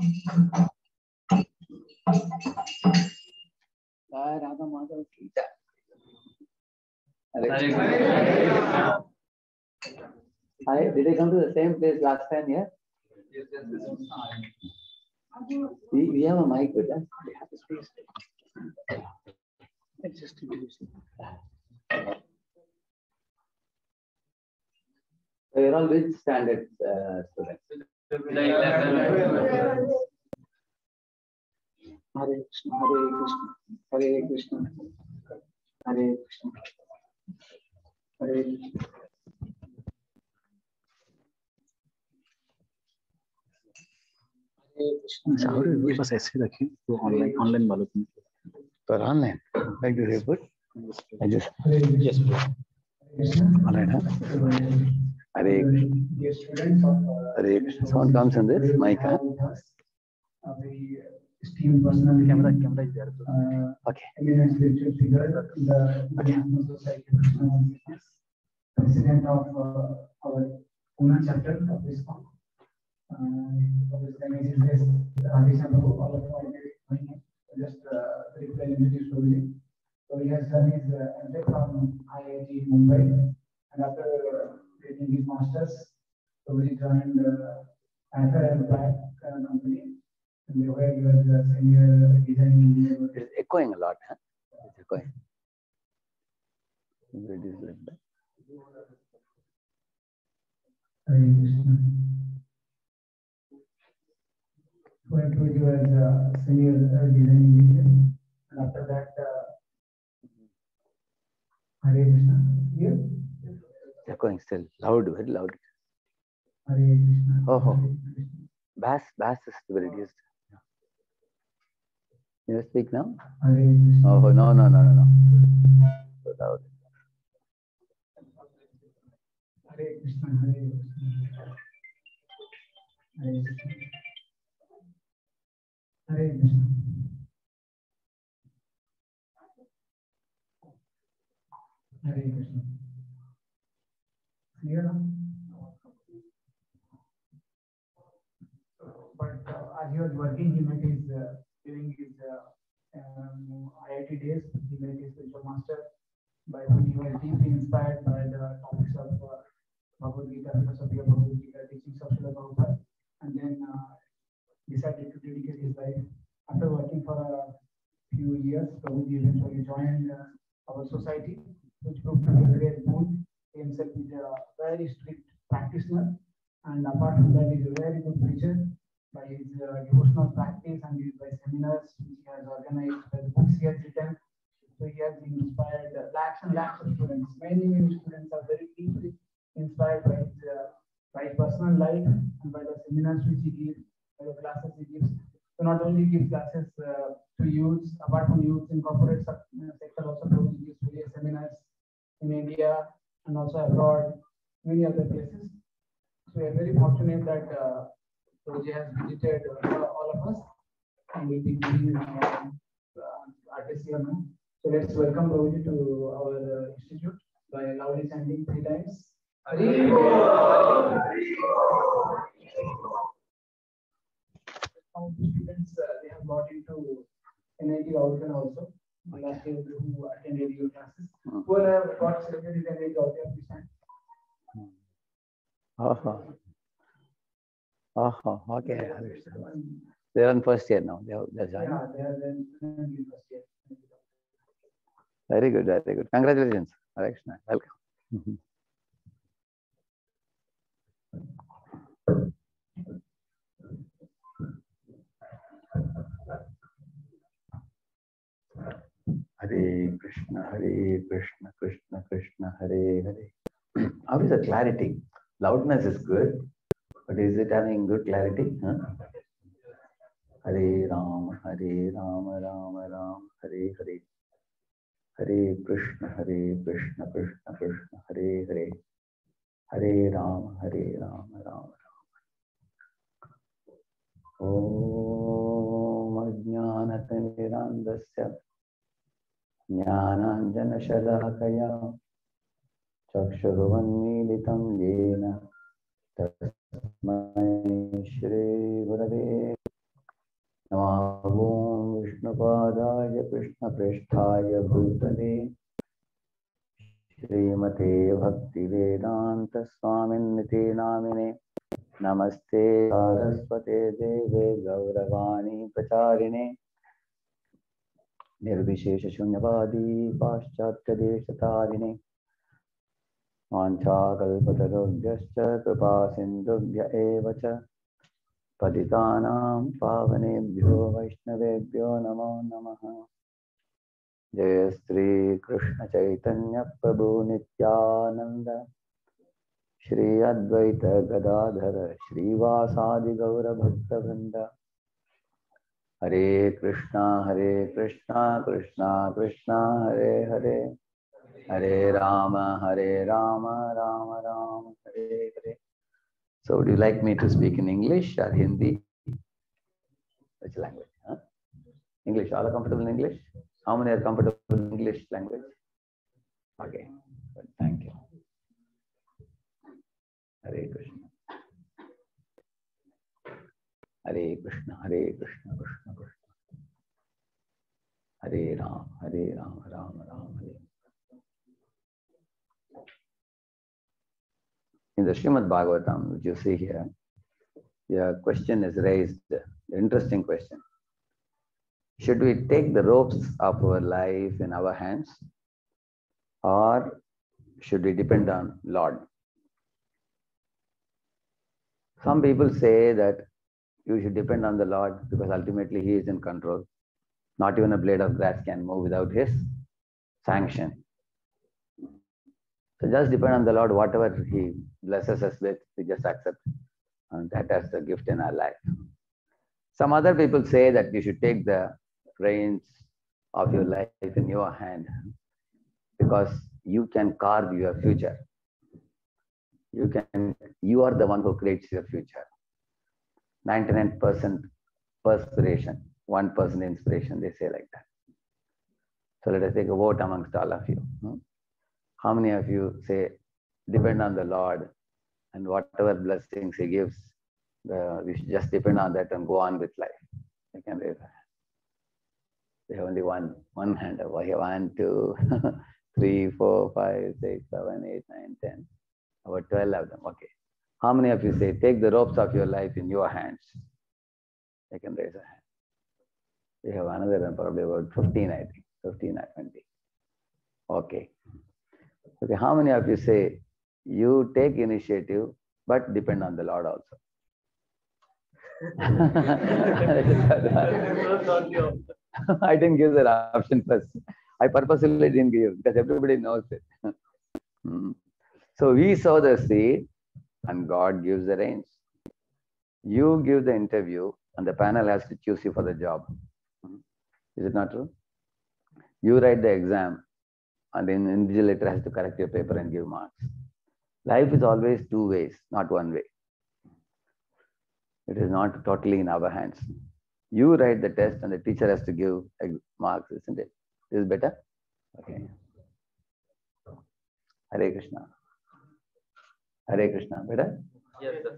Radha Madhava Kita. Did I come to the same place last time? Yeah. We have a mic with us. We have a space. Let's just introduce it. So you're all which standard students? Hare Krishna, Hare Krishna, Hare Krishna, Hare Krishna. So how do you give us essay रखी तो online वालों को For online, like you put, I just yes online, huh? Hare Krishna. Someone comes in this mic, huh? Esteemed personality, camera is there. Okay. Eminent spiritual figure in the International Society of Krishna Consciousness, president of our Pune chapter of this month. Just briefly introduce Prabhuji. So he has done his MTech from IIT Mumbai, and after getting his masters, Prabhuji joined Anchor Black company. And where he was a senior design engineer. It's echoing a lot, huh? It's echoing. Reduce like that. Hare Krishna. Where he was a senior design engineer. And after that, Hare Krishna. Here? It's echoing still. Loud, very loud. Hare Krishna. Oh. Bass is reduced. You speak now? Hare Krishna. Oh, no. So loud. Hare Krishna. Hare Krishna. Hare Krishna. Hare Krishna. Hare Krishna. Clear now? But as he was working, he met his during his IIT days, he met his spiritual master, by whom he was deeply inspired by the topics of Bhagavad Gita, philosophy of Bhagavad Gita, teachings of Srila Prabhupada, and then decided to dedicate his life. After working for a few years, Prabhuji eventually joined our society, which proved to be a great boon. He himself is a very strict practitioner, and apart from that, he is a very good preacher. By his devotional practice and by seminars which he has organized, by the books he has written. So he has inspired lakhs and lakhs of students. Many students are very deeply inspired by his personal life and by the seminars which he gives, by the classes he gives. So not only he gives classes to youths, apart from youths in corporate sector, also he gives various seminars in India and also abroad, many other places. So we are very fortunate that Prabhuji has visited all of us and will be giving artists here now. So let's welcome Prabhuji to our institute by loudly chanting 3 times. Some of the students they have got into NIT Outcome also. Last year who attended your classes. Who have got selected in NIT Outcome this time? Okay. They're in first year now. They're joining. Yeah, they are in first year. Very good. Congratulations, Hare Krishna. Welcome. Hare Krishna, Krishna Krishna, Hare Hare. How is the clarity? Loudness is good, but is it having good clarity? Huh? Hare Ram, Rama Ram, Hare Hare. Hare Krishna, Krishna Krishna, Hare Hare. Hare Ram, Rama Ram. Om Ajnanatirandasya Jnananjana Shalakaya Chakshurvanmilitam Yena Tasmai Shri Gurave Om Vishnupadaya Krishnapresthaya Bhutale Srimate Bhaktivedanta Swaminiti Namine Namaste Saraswate Deve Gauravani Pracharine Nirvishesha Shunyavadi Paschatya Deshatarine Vanchakalpatarubhyascha Kripa Sindhubhya Eva Cha Patitanam Pavanebhyo Vaishnavebhyo Namo Namaha. Jai Shri Krishna Chaitanya Prabhu Nityananda Shri Advaita Gadadhara Shri Vasadi Gaura Bhakta Vrinda. Hare Krishna Krishna Krishna Hare Hare Hare Rama Rama Rama Hare Hare. So would you like me to speak in English or Hindi? Which language? Huh? English. All are comfortable in English? How many are comfortable in English language? Okay. Good. Thank you. Hare Krishna. Hare Krishna Krishna Krishna. Hare Rama Rama Hare. In the Srimad Bhagavatam, which you see here, the question is raised, the interesting question. Should we take the ropes of our life in our hands, or should we depend on Lord? Some people say that you should depend on the Lord because ultimately He is in control. Not even a blade of grass can move without His sanction. So just depend on the Lord, whatever He blesses us with, we just accept. And that as a gift in our life. Some other people say that you should take the reins of your life in your hand because you can carve your future. You are the one who creates your future. 99% perspiration, 1% inspiration, they say like that. So let us take a vote amongst all of you. How many of you say, depend on the Lord and whatever blessings He gives, we should just depend on that and go on with life? You can raise a hand. We have only one hand. We have 1, 2, 3, 4, 5, 6, 7, 8, 9, 10. About 12 of them. Okay. How many of you say, take the ropes of your life in your hands? You can raise a hand. We have another one, probably about 15, I think. 15 or 20. Okay. Okay. How many of you say, you take initiative, but depend on the Lord also? I didn't give that option first. I purposely didn't give because everybody knows it. So we sow the seed and God gives the rains. You give the interview and the panel has to choose you for the job. Is it not true? You write the exam and the invigilator has to correct your paper and give marks. Life is always two ways, not one way. It is not totally in our hands. You write the test and the teacher has to give marks, isn't it? Is it better? Okay. Hare Krishna. Hare Krishna. Better? Yes, sir.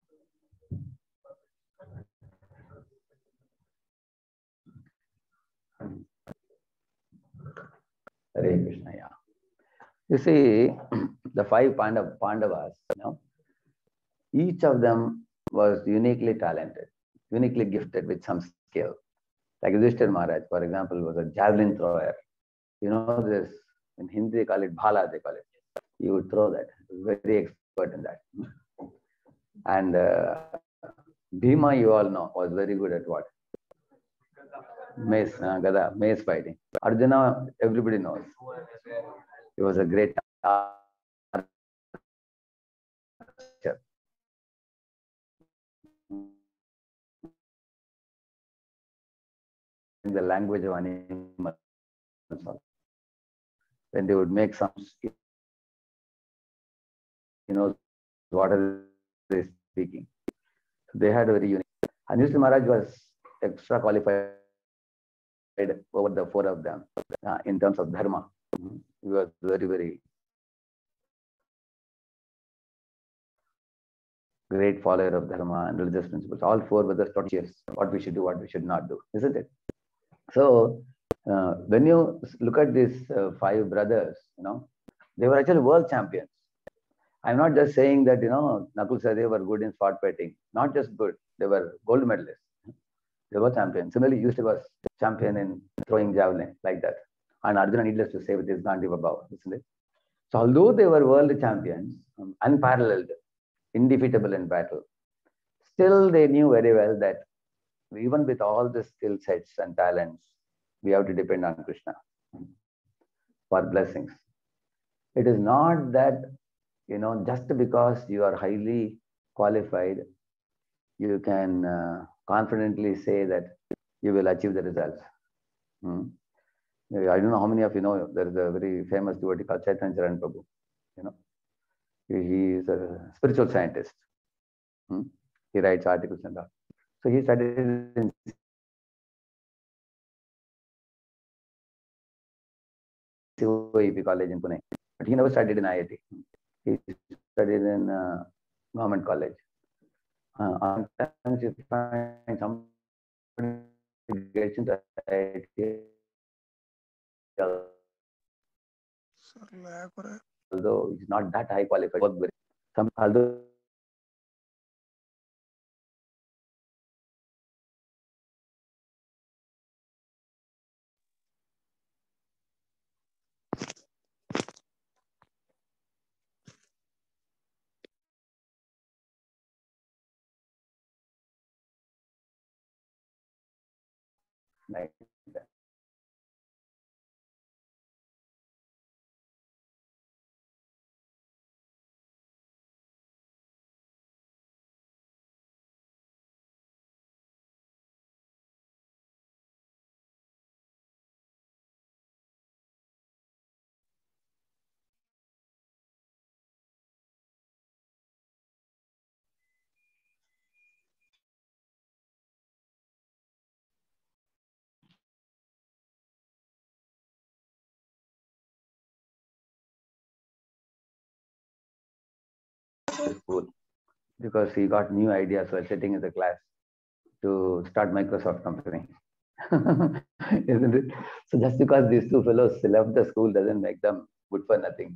Hare Krishna, yeah. You see, the 5 Pandavas, each of them was uniquely talented, uniquely gifted with some skill. Like Yudhishthira Maharaj, for example, was a javelin thrower. You know this, in Hindi they call it bhala, they call it. He would throw that. He was very expert in that. And Bhima, you all know, was very good at what? Mace, Gada, mace fighting. Arjuna, everybody knows. He was a great archer. In the language of animals. When they would make sounds, he knows what are they speaking. So they had a very unique. And Yudhishthira Maharaj was extra qualified over the 4 of them in terms of dharma. He was very, very. great follower of dharma and religious principles. All four brothers taught us what we should do, what we should not do, isn't it? So when you look at these five brothers, they were actually world champions. I'm not just saying that, Nakul Sahdev were good in sport betting. Not just good, they were gold medalists. They were champions. Similarly, Yusuf was champion in throwing javelin, like that. And Arjuna, needless to say, with his Gandhi Baba, isn't it? So although they were world champions, unparalleled, indefeatable in battle, still they knew very well that even with all the skill sets and talents, we have to depend on Krishna for blessings. It is not that, just because you are highly qualified, you can confidently say that you will achieve the results. I don't know how many of you know, there is a very famous devotee called Chaitanya Charan Prabhu. He is a spiritual scientist. He writes articles and all. So he studied in COEP college in Pune, but he never studied in IIT. He studied in government college. Sometimes you find somebody gets into IIT, although he's not that high qualified. Although like that. School, because he got new ideas while sitting in the class to start Microsoft company. Isn't it? So just because these two fellows left the school doesn't make them good for nothing.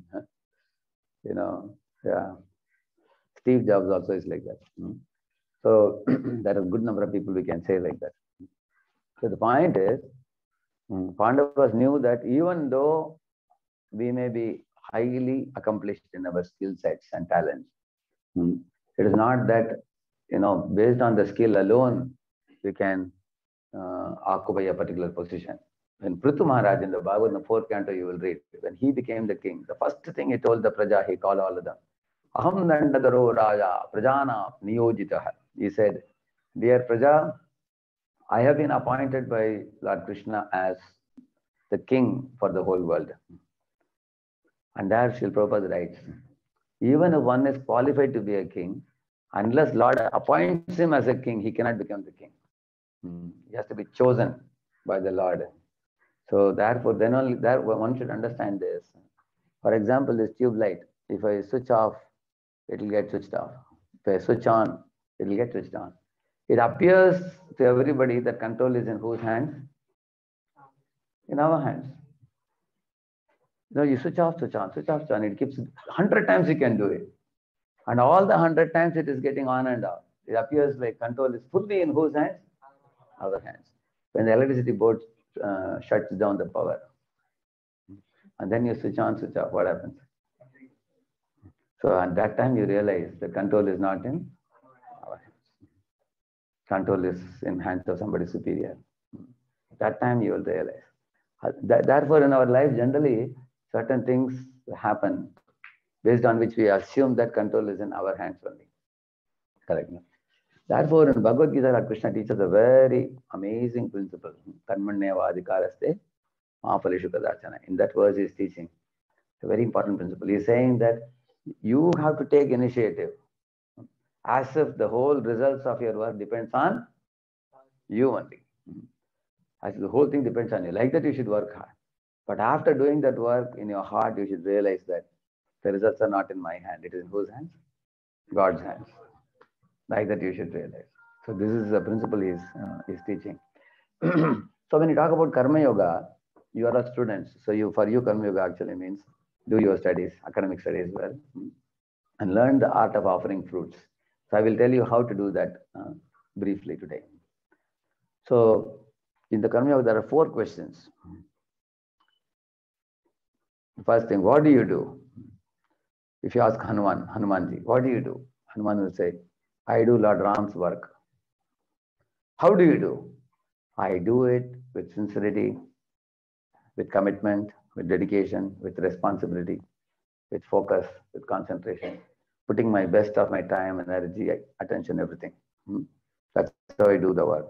Yeah. Steve Jobs also is like that. So there are a good number of people we can say like that. So the point is, Pandavas knew that even though we may be highly accomplished in our skill sets and talents, it is not that, based on the skill alone, we can occupy a particular position. When Prithu Maharaj in the Bhagavad, in the 4th canto, you will read, when he became the king, the first thing he told the Praja, he called all of them, Aham Dandadaro Raja Prajana Niyojitaha. He said, dear Praja, I have been appointed by Lord Krishna as the king for the whole world. And there Srila Prabhupada writes, even if one is qualified to be a king, unless Lord appoints him as a king, he cannot become the king. He has to be chosen by the Lord. So therefore, then only there one should understand this. For example, this tube light, if I switch off, it will get switched off. If I switch on, it will get switched on. It appears to everybody that control is in whose hands? In our hands. You switch off, switch on, switch off, switch on. It keeps 100 times you can do it. And all the 100 times it is getting on and off. It appears like control is fully in whose hands? Our hands. When the electricity board shuts down the power, and then you switch on, switch off, what happens? So at that time you realize the control is not in our hands. Control is in hands of somebody superior. At that time you will realize. Therefore, in our life, generally, certain things happen based on which we assume that control is in our hands only. Correct. Therefore, in Bhagavad Gita, Krishna teaches a very amazing principle. Karmanyeva adhikaraste mahapalishu kadachana. In that verse, he is teaching a very important principle. He is saying that you have to take initiative, as if the whole results of your work depends on you only. As if the whole thing depends on you. Like that, you should work hard. But after doing that work in your heart, you should realize that the results are not in my hand. It is in whose hands? God's hands. Like that you should realize. So this is the principle he is teaching. So when you talk about karma yoga, you are a student. So for you karma yoga actually means do your studies, academic studies well, and learn the art of offering fruits. So I will tell you how to do that briefly today. So in the karma yoga there are 4 questions. First thing, what do you do? If you ask Hanumanji, what do you do? Hanuman will say, I do Lord Ram's work. How do you do? I do it with sincerity, with commitment, with dedication, with responsibility, with focus, with concentration, putting my best of my time, energy, attention, everything. That's how I do the work.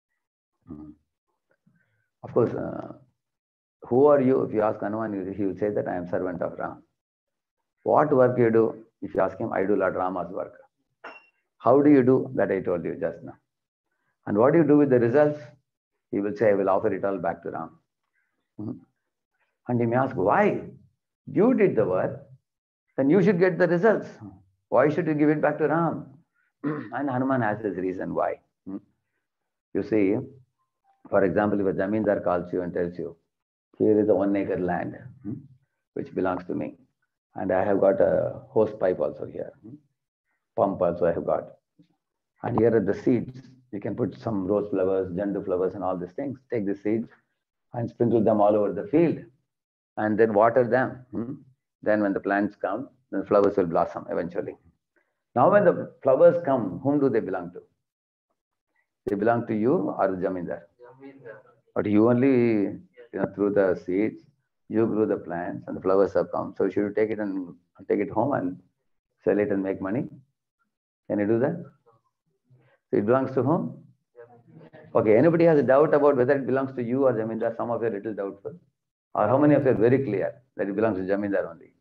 Of course, who are you? If you ask Hanuman, he will say that I am servant of Ram. What work you do? If you ask him, I do Lord Rama's work. How do you do? That I told you just now. And what do you do with the results? He will say, I will offer it all back to Ram. And he may ask, why? You did the work, then you should get the results. Why should you give it back to Ram? And Hanuman has his reason why. You see, for example, if a Zamindar calls you and tells you, here is a 1 acre land, which belongs to me. And I have got a hose pipe also here. Pump also I have got. And here are the seeds. You can put some rose flowers, jandu flowers and all these things. Take the seeds and sprinkle them all over the field. And then water them. Then when the plants come, the flowers will blossom eventually. Now when the flowers come, whom do they belong to? They belong to you or the Jamindar? But you only, through the seeds, you grew the plants and the flowers have come. So should you take it home and sell it and make money? Can you do that? So it belongs to whom? Okay, anybody has a doubt about whether it belongs to you or Jamindar? Some of you are little doubtful. Or how many of you are very clear that it belongs to Jamindar only?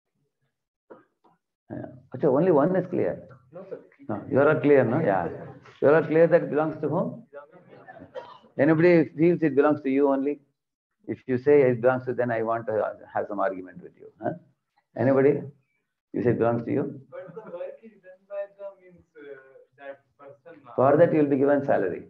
Yeah. Only one is clear. No, sir. No, you are all clear, no? Yeah. You are all clear that it belongs to whom? Anybody feels it belongs to you only? If you say it belongs to, then I want to have some argument with you. Huh? Anybody? You say it belongs to you? But the work is done by that person. For that you will be given salary.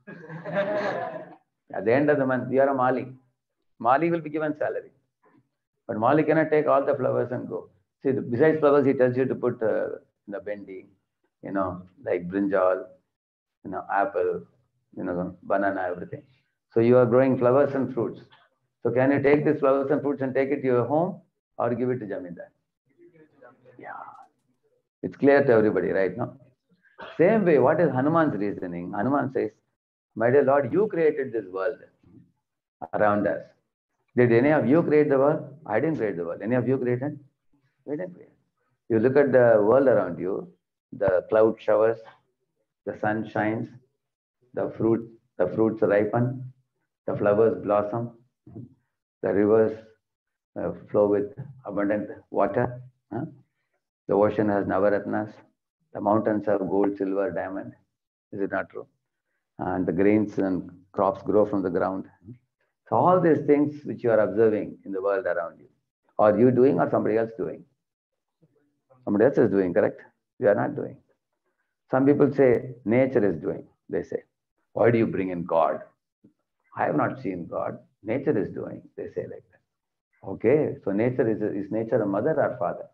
At the end of the month, you are a Mali. Mali will be given salary. But Mali cannot take all the flowers and go. See, besides flowers, he tells you to put the bendi, like brinjal, apple, banana, everything. So you are growing flowers and fruits. So can you take these flowers and fruits and take it to your home or give it to Jamindar? Yeah. It's clear to everybody, right now? Same way, what is Hanuman's reasoning? Hanuman says, my dear Lord, you created this world around us. Did any of you create the world? I didn't create the world. Any of you created? We didn't create. You look at the world around you, the cloud showers, the sun shines, the fruits ripen, the flowers blossom, the rivers flow with abundant water. The ocean has navaratnas. The mountains have gold, silver, diamond. Is it not true? And the grains and crops grow from the ground. So all these things which you are observing in the world around you, are you doing or somebody else doing? Somebody else is doing, correct? You are not doing. Some people say nature is doing. They say, why do you bring in God? I have not seen God. Nature is doing. They say like that. Okay, so nature is nature a mother or father?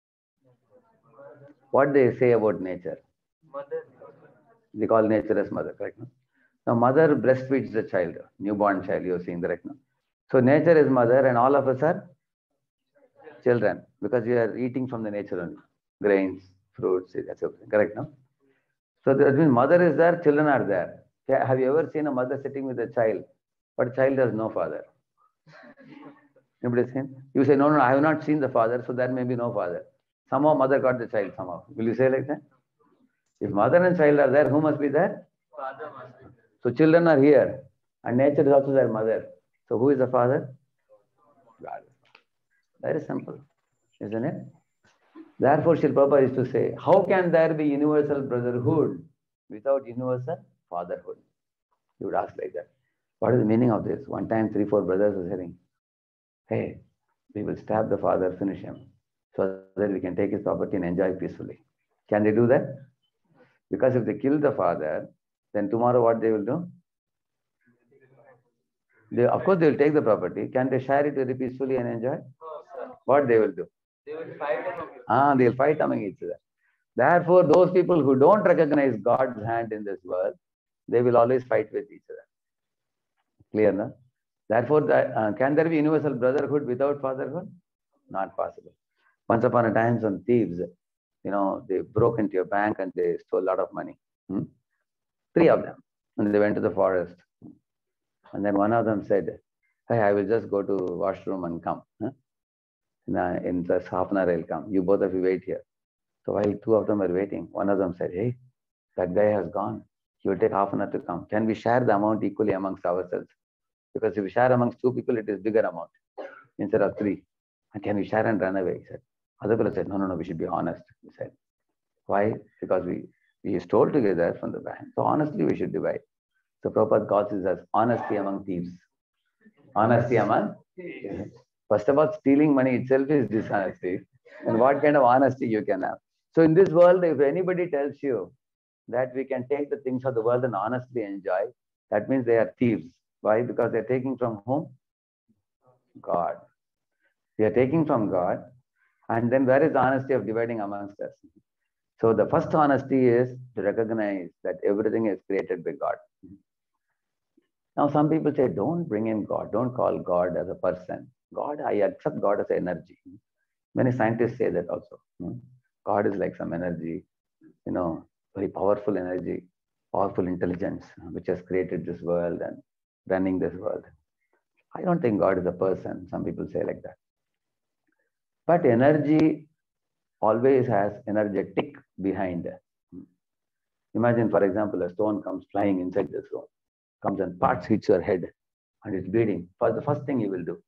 What they say about nature? Mother. They call nature as mother, correct? No? Now mother breastfeeds the child, newborn child, you have seen, correct? No? So nature is mother and all of us are children because we are eating from the nature only. Grains, fruits, that's everything, correct? No? So that means mother is there, children are there. Have you ever seen a mother sitting with a child, but child has no father? Anybody seen? You say, no, I have not seen the father, so there may be no father. Somehow mother got the child somehow. Will you say like that? If mother and child are there, who must be there? Father must be there. So children are here and nature is also their mother. So who is the father? God. Very simple, isn't it? Therefore, Srila Prabhupada used to say, how can there be universal brotherhood without universal fatherhood? You would ask like that. What is the meaning of this? One time, 3-4 brothers were saying, hey, we will stab the father, finish him, so that we can take his property and enjoy peacefully. Can they do that? Because if they kill the father, then tomorrow what they will do? Of course, they will take the property. Can they share it very peacefully and enjoy? What they will do? They will fight among They will fight among each other. Therefore, those people who don't recognize God's hand in this world, they will always fight with each other. Clear, no? Therefore, can there be universal brotherhood without fatherhood? Not possible. Once upon a time, some thieves, they broke into your bank and they stole a lot of money. 3 of them. And they went to the forest. And then one of them said, hey, I will just go to washroom and come. In just half an hour, I'll come. You both of you wait here. So while 2 of them were waiting, one of them said, hey, that guy has gone. He will take half an hour to come. Can we share the amount equally amongst ourselves? Because if we share amongst 2 people, it is bigger amount instead of 3. And can we share and run away? He said. Other fellow said, no, we should be honest. He said, why? Because we stole together from the bank. So honestly, we should divide. So Prabhupada calls this as honesty among thieves. Honesty among thieves. First of all, stealing money itself is dishonesty. And what kind of honesty you can have? So in this world, if anybody tells you that we can take the things of the world and honestly enjoy, that means they are thieves. Why? Because they're taking from whom? God. We are taking from God. And then where is the honesty of dividing amongst us? So the first honesty is to recognize that everything is created by God. Now some people say, don't bring in God. Don't call God as a person. God, I accept God as energy. Many scientists say that also. God is like some energy, very powerful energy, powerful intelligence, which has created this world and running this world. I don't think God is a person. Some people say like that. But energy always has energetic behind it. Imagine, for example, a stone comes flying inside this room, comes and parts hits your head and it's bleeding. The first thing you will do.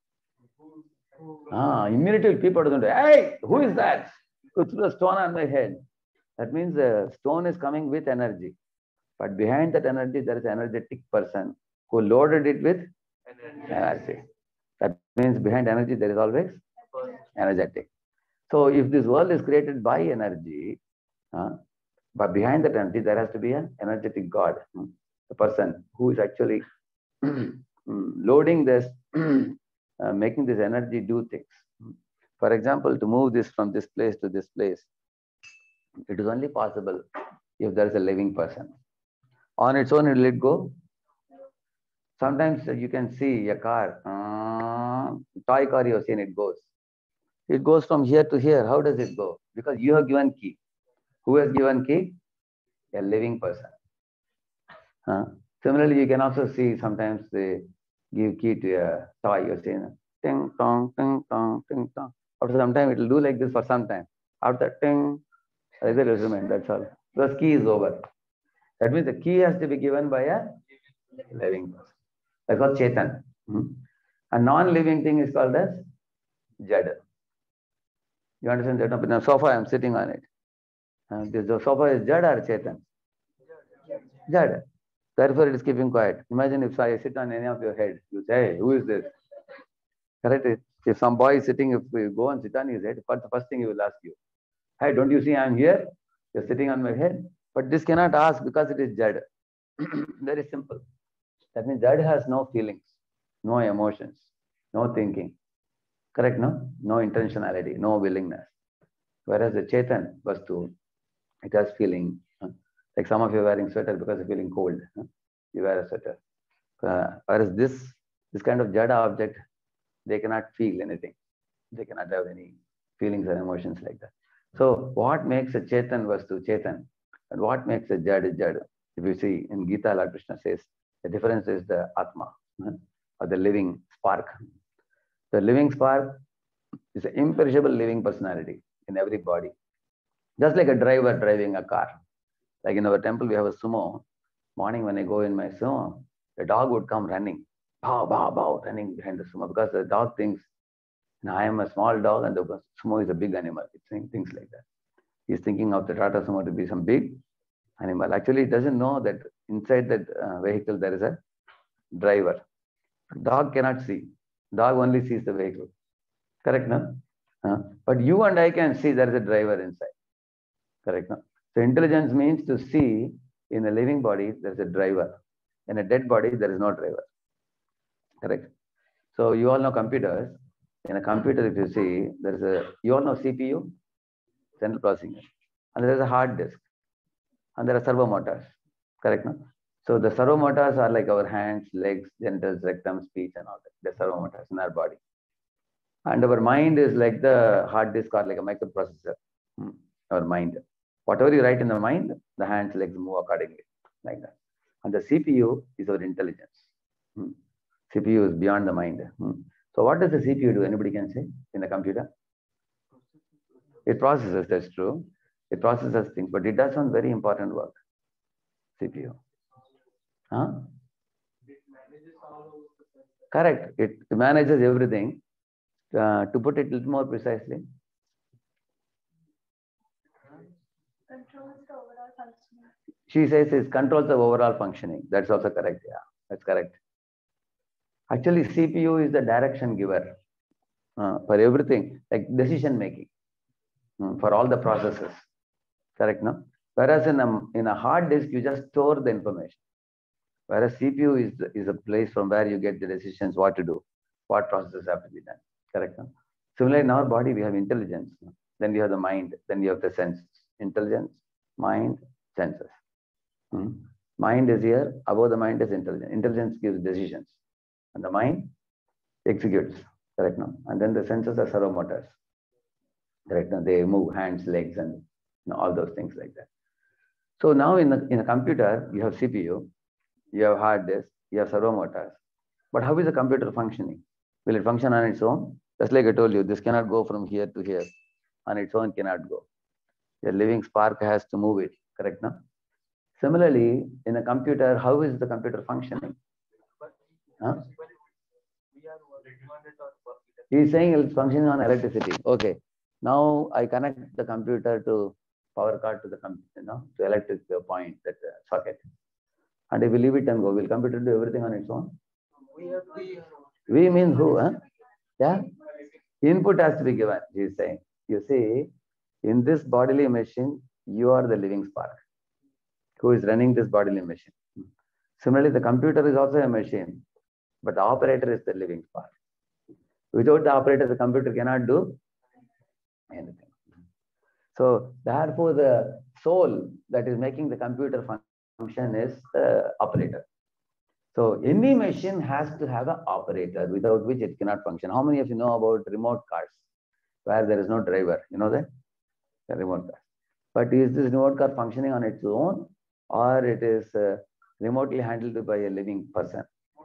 Immediately people are going to say, hey, who is that? Who threw a stone on my head? That means the stone is coming with energy. But behind that energy, there is an energetic person who loaded it with energy. That means behind energy, there is always energetic. So if this world is created by energy, but behind that energy, there has to be an energetic God, the person who is actually loading this, making this energy do things. For example, to move this from this place to this place, it is only possible if there is a living person. On its own, it will let go. Sometimes you can see a car, toy car, you have seen it goes. It goes from here to here. How does it go? Because you have given key. Who has given key? A living person. Similarly, you can also see sometimes they give key to a toy. You're saying, ting, tong, ting, tong, ting, tong. After some time, it will do like this for some time. After ting, that's all. Because key is over. That means the key has to be given by a living person. That's called Chetan. A non-living thing is called as Jada. You understand that? In a sofa, I am sitting on it. The sofa is Jada or Chetan? Jada. Therefore, it is keeping quiet. Imagine if I sit on any of your head, you say, hey, who is this? Correct? If some boy is sitting, if we go and sit on his head, the first thing he will ask you, hey, don't you see I am here? You're sitting on my head. But this cannot ask because it is Jada. Very simple. That means Jada has no feelings, no emotions, no thinking. Correct, no? No intentionality, no willingness. Whereas the Chetan Vastu, it has feeling. Like some of you are wearing sweater because you're feeling cold. You wear a sweater. Whereas this kind of Jada object, they cannot feel anything. They cannot have any feelings or emotions like that. So what makes a Chetan Vastu Chetan? And what makes a Jada Jada? If you see in Gita, Lord Krishna says, the difference is the Atma, or the living spark. The living spark is an imperishable living personality in every body. Just like a driver driving a car. Like in our temple, we have a sumo. Morning when I go in my sumo, the dog would come running. Bow, bow, bow, running behind the sumo. Because the dog thinks, I am a small dog and the sumo is a big animal. It's saying things like that. He's thinking of the Tata Sumo to be some big animal. Actually, he doesn't know that inside that vehicle there is a driver. Dog cannot see. Dog only sees the vehicle. Correct, no? But you and I can see there is a driver inside. Correct, no? So intelligence means to see in a living body, there is a driver. In a dead body, there is no driver. Correct? So you all know computers. In a computer, if you see, there is a, you all know CPU, central processing unit, and there is a hard disk, and there are servo motors. Correct? No? So the servo motors are like our hands, legs, genitals, rectum, speech, and all that. The servo motors in our body. And our mind is like the hard disk or like a microprocessor. Our mind. Whatever you write in the mind, the hands, legs move accordingly, like that. And the CPU is our intelligence. CPU is beyond the mind. So what does the CPU do? Anybody can say in the computer? It processes, that's true. It processes things, but it does some very important work. CPU. Huh? Correct. It manages everything. To put it a little more precisely. Controls the overall functioning. She says it controls the overall functioning. That's also correct. Yeah, that's correct. Actually, CPU is the direction giver for everything, like decision making for all the processes. Correct, no? Whereas in a hard disk, you just store the information. Whereas CPU is a place from where you get the decisions, what to do, what processes have to be done. Correct, no? Similarly, in our body, we have intelligence. Then we have the mind. Then we have the senses. Intelligence, mind, senses. Mind is here. Above the mind is intelligence. Intelligence gives decisions. And the mind executes. Correct, no? And then the senses are servo motors. Correct, no? They move hands, legs, and all those things like that. So now in a computer, you have CPU, you have hard disk, you have servo motors. But how is the computer functioning? Will it function on its own? Just like I told you, this cannot go from here to here. On its own cannot go. The living spark has to move it. Correct, no? Similarly, in a computer, how is the computer functioning? Huh? He's saying it's functioning on electricity. Okay. Now I connect the computer to power cord to the computer, to electric point, that socket. And if we leave it and go, will computer do everything on its own? We mean who? Huh? Yeah. Input has to be given, he's saying. You see, in this bodily machine, you are the living spark who is running this bodily machine. Similarly, the computer is also a machine, but the operator is the living spark. Without the operator, the computer cannot do anything. So therefore, the soul that is making the computer function is the operator. So any machine has to have an operator, without which it cannot function. How many of you know about remote cars where there is no driver? You know that? The remote car. But is this remote car functioning on its own, or it is remotely handled by a living person?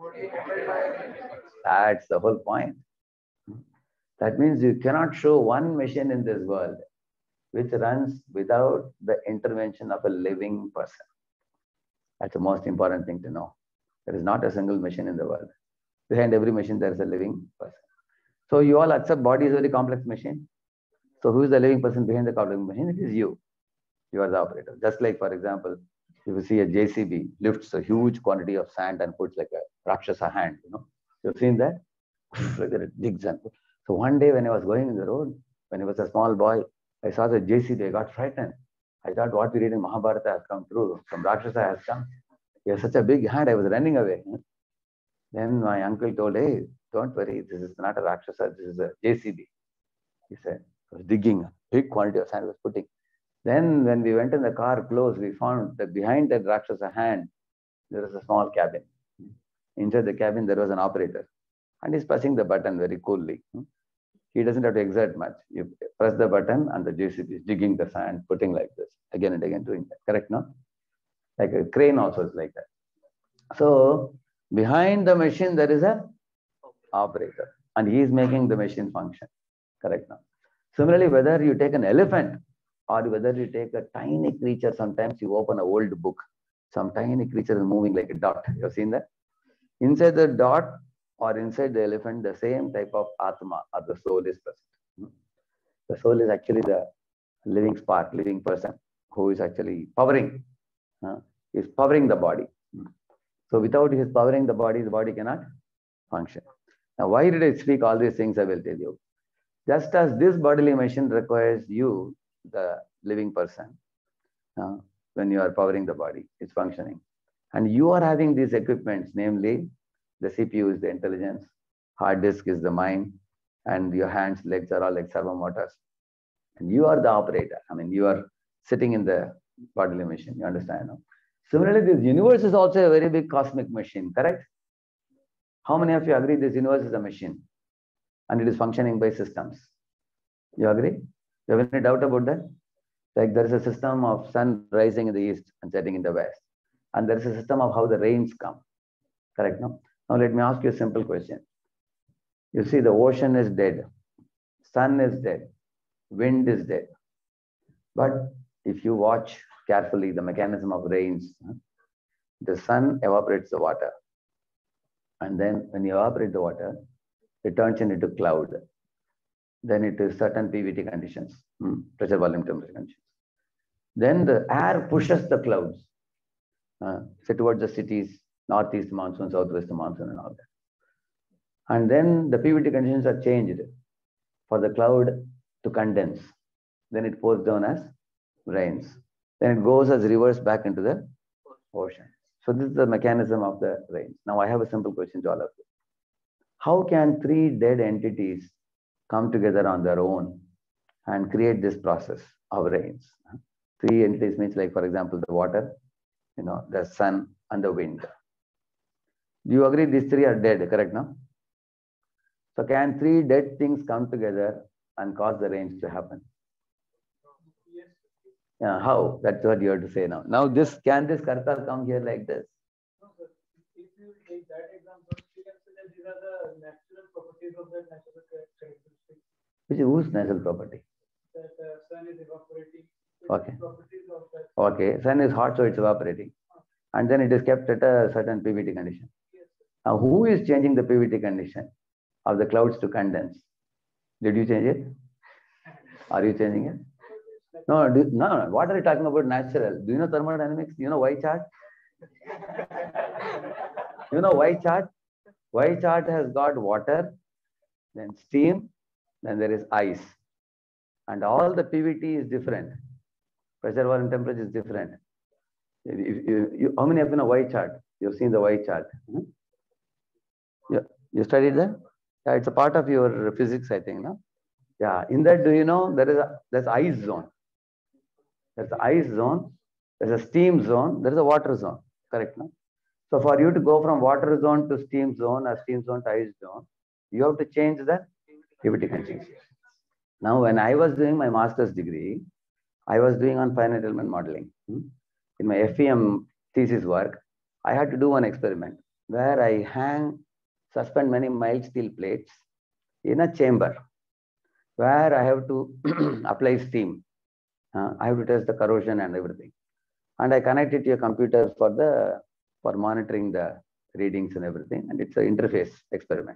That's the whole point. That means you cannot show one machine in this world which runs without the intervention of a living person. That's the most important thing to know. There is not a single machine in the world. Behind every machine, there is a living person. So you all accept body is a very complex machine. So who is the living person behind the complex machine? It is you. You are the operator. Just like, for example, if you see a JCB lifts a huge quantity of sand and puts like a Rakshasa hand, You've seen that? Like that, it digs and puts. So one day when I was going in the road, when I was a small boy, I saw the JCB, I got frightened. I thought what we read in Mahabharata has come true. Some Rakshasa has come. He has such a big hand, I was running away. Then my uncle told, hey, don't worry, this is not a Rakshasa, this is a JCB. He said, I was digging a big quantity of sand, I was putting. Then when we went in the car close, we found that behind that Rakshasa hand, there was a small cabin. Inside the cabin, there was an operator. And he's pressing the button very coolly. He doesn't have to exert much. You press the button and the JCB is digging the sand, putting like this, again and again doing that. Correct, no? Like a crane also is like that. So behind the machine, there is an operator. And he is making the machine function. Correct, no? Similarly, whether you take an elephant or whether you take a tiny creature, sometimes you open an old book. Some tiny creature is moving like a dot. You have seen that? Inside the dot or inside the elephant, the same type of Atma or the soul is present. The soul is actually the living spark, living person who is actually powering, is powering the body. So without his powering the body cannot function. Now, why did I speak all these things? I will tell you. Just as this bodily machine requires you, the living person, when you are powering the body, it's functioning. And you are having these equipments, namely the CPU is the intelligence, hard disk is the mind, and your hands, legs are all like servo motors. And you are the operator. I mean, you are sitting in the bodily machine. You understand? No? Similarly, this universe is also a very big cosmic machine, correct? How many of you agree this universe is a machine and it is functioning by systems? You agree? You have any doubt about that? Like there is a system of sun rising in the east and setting in the west. And there is a system of how the rains come. Correct? No? Now let me ask you a simple question. You see the ocean is dead. Sun is dead. Wind is dead. But if you watch carefully the mechanism of rains, the sun evaporates the water. And then when you evaporate the water, it turns into cloud. Then it is certain PVT conditions, pressure, volume, temperature conditions. Then the air pushes the clouds, say towards the cities, northeast monsoon, southwest monsoon and all that. And then the PVT conditions are changed for the cloud to condense. Then it pours down as rains. Then it goes as rivers back into the ocean. So this is the mechanism of the rains. Now I have a simple question to all of you. How can three dead entities come together on their own and create this process of rains? Three entities means, like, for example, the water, the sun and the wind. Do you agree these three are dead, correct now? So can three dead things come together and cause the rains to happen? Yes. Yeah, how? That's what you have to say now. Now can this karta come here like this? No, sir. If you take that example, you can say that these are the natural properties of that natural characteristics. Whose natural property? That sun is evaporating. Okay. Properties of that. Okay, sun is hot, so it's evaporating. And then it is kept at a certain PVT condition. Yes, sir. Now, who is changing the PVT condition of the clouds to condense? Did you change it? Are you changing it? No. What are you talking about natural? Do you know thermodynamics? You know Y chart? You know Y chart? Y chart has got water, then steam, then there is ice. And all the PVT is different. Pressure, volume, temperature is different. How many of you know Y chart? You've seen the Y chart. You studied that? Yeah, it's a part of your physics, I think, no? Yeah, in that, do you know there's ice zone. There's ice zone, there's a steam zone, there's a water zone, correct, no? So for you to go from water zone to steam zone or steam zone to ice zone, you have to change the PVT conditions. Now, when I was doing my master's degree, I was doing on finite element modeling. In my FEM thesis work, I had to do one experiment where I suspend many mild steel plates in a chamber where I have to apply steam. I have to test the corrosion and everything. And I connect it to a computer for monitoring the readings and everything. And it's an interface experiment.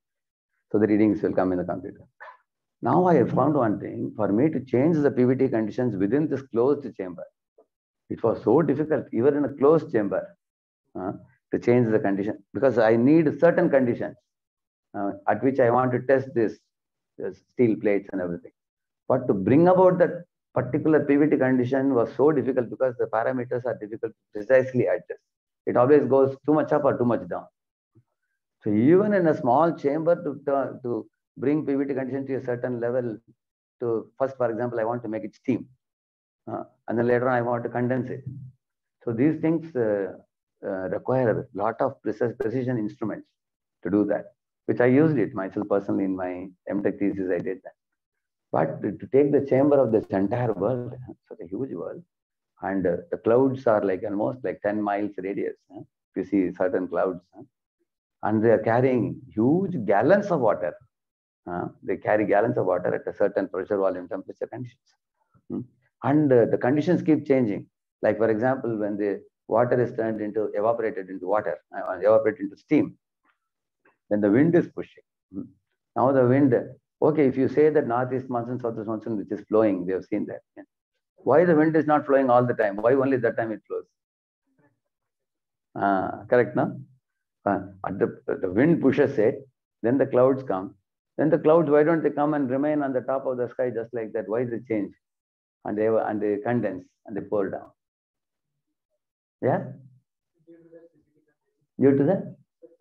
So the readings will come in the computer. Now I have found one thing, for me to change the PVT conditions within this closed chamber. It was so difficult, even in a closed chamber, to change the condition, because I need certain conditions at which I want to test this steel plates and everything. But to bring about that particular PVT condition was so difficult because the parameters are difficult to precisely adjust. It always goes too much up or too much down. So even in a small chamber to bring PVT condition to a certain level, first, for example, I want to make it steam. And then later on, I want to condense it. So these things require a lot of precision instruments to do that, which I used it myself personally in my MTech thesis. I did that. But to take the chamber of this entire world, such a huge world, and the clouds are like almost like 10 miles radius. If you see certain clouds, and they are carrying huge gallons of water. They carry gallons of water at a certain pressure, volume, temperature conditions. And the conditions keep changing. Like, for example, when the water is evaporated into water, evaporated into steam, then the wind is pushing. Now the wind, okay, if you say that northeast monsoon, southwest monsoon, which is flowing, we have seen that. Why the wind is not flowing all the time? Why only that time it flows? Correct, no? The wind pushes it, then the clouds come. Then the clouds, why don't they come and remain on the top of the sky just like that? Why the change? and they condense and they pour down. Yeah? Due to the?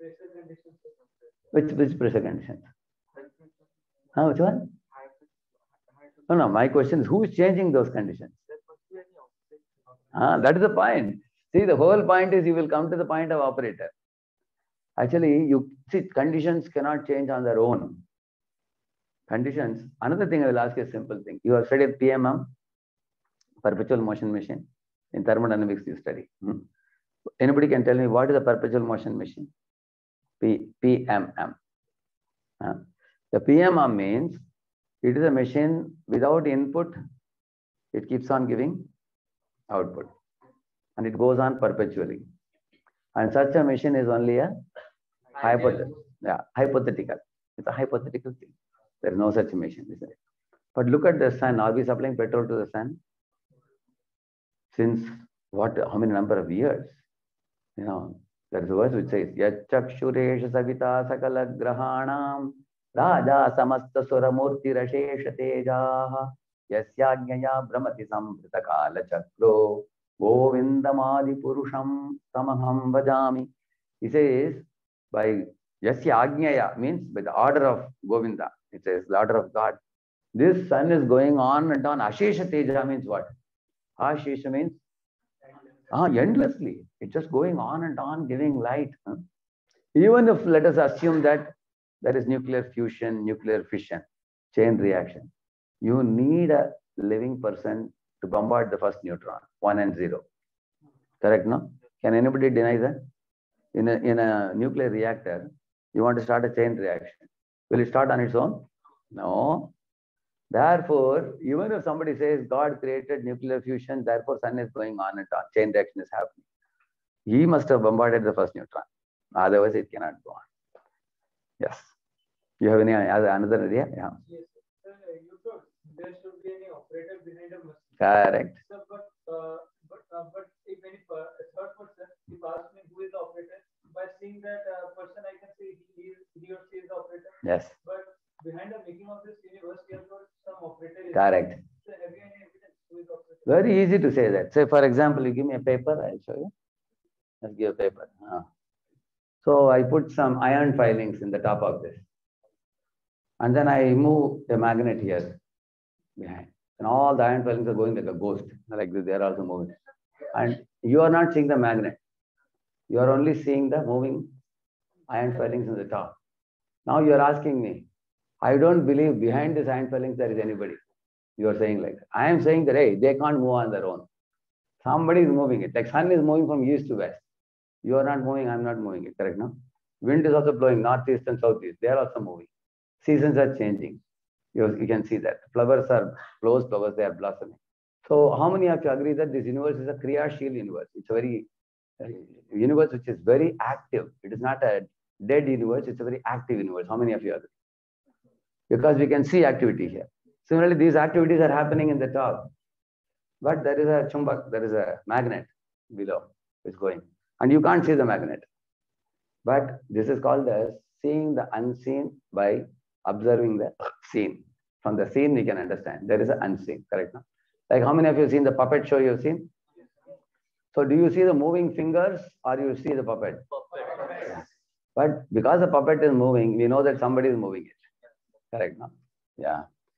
Which pressure conditions? Which one? No, my question is, who is changing those conditions? That is the point. See, the whole point is you will come to the point of operator. Actually, you see, conditions cannot change on their own. Conditions. Another thing I will ask you a simple thing. You have studied PMM, perpetual motion machine. In thermodynamics, you study. Anybody can tell me what is a perpetual motion machine? PMM. The PMM means it is a machine without input. It keeps on giving output. And it goes on perpetually. And such a machine is only a hypothetical. It's a hypothetical thing. There is no such machine, isn't it? But look at the sun. Are we supplying petrol to the sun? Since what? How many number of years? You know, there is a verse which says, Yachakshuresha savita sakala grahanam raja samasta suramurti rashesha tejaha yasyagnyaya brahmati samprita kala chakro govindamadi purusham tamaham vajami. He says, by Yasya Agnyaya means by the order of Govinda. It says the order of God. This sun is going on and on. Ashesha Teja means what? Ashesha means endlessly. It's just going on and on, giving light. Even if let us assume that there is nuclear fusion, nuclear fission, chain reaction, you need a living person to bombard the first neutron, 1 and 0. Correct, no? Can anybody deny that? In a nuclear reactor, you want to start a chain reaction. Will it start on its own? No. Therefore, even if somebody says God created nuclear fusion, therefore sun is going on and on, chain reaction is happening, he must have bombarded the first neutron. Otherwise, it cannot go on. Yes. You have any another idea? Yeah. Yes, sir. You told there should be any operator behind a machine. Correct. Sir, but if any third person, if ask me who is the operator, by seeing that person, I can say he or she is the operator. Yes. But behind the making of this universe, we have got some operator. Correct. So have you any evidence who is the operator? Very easy to say that. Say, for example, you give me a paper, I'll show you. Let's give a paper. So I put some iron filings in the top of this. And then I move a magnet here behind. And all the iron filings are going like a ghost. Like this, they are also moving. And you are not seeing the magnet. You are only seeing the moving iron filings in the top. Now you are asking me, I don't believe behind this iron filings there is anybody. You are saying like that. I am saying that, hey, they can't move on their own. Somebody is moving it. Like sun is moving from east to west. You are not moving, I am not moving it. Correct, no? Wind is also blowing northeast and southeast. They are also moving. Seasons are changing. You can see that. Flowers are closed flowers, they are blossoming. So how many of you agree that this universe is a Kriyashil universe? It's a very universe which is very active. It is not a dead universe, it's a very active universe. How many of you agree? Because we can see activity here. Similarly, these activities are happening in the top. But there is a chumbak, there is a magnet below which is going. And you can't see the magnet. But this is called as seeing the unseen by observing the seen. From the seen, we can understand. There is an unseen, correct? No? Like how many of you have seen the puppet show you have seen? So do you see the moving fingers or you see the puppet? Yeah. But because the puppet is moving, we know that somebody is moving it. Correct, no? Yeah.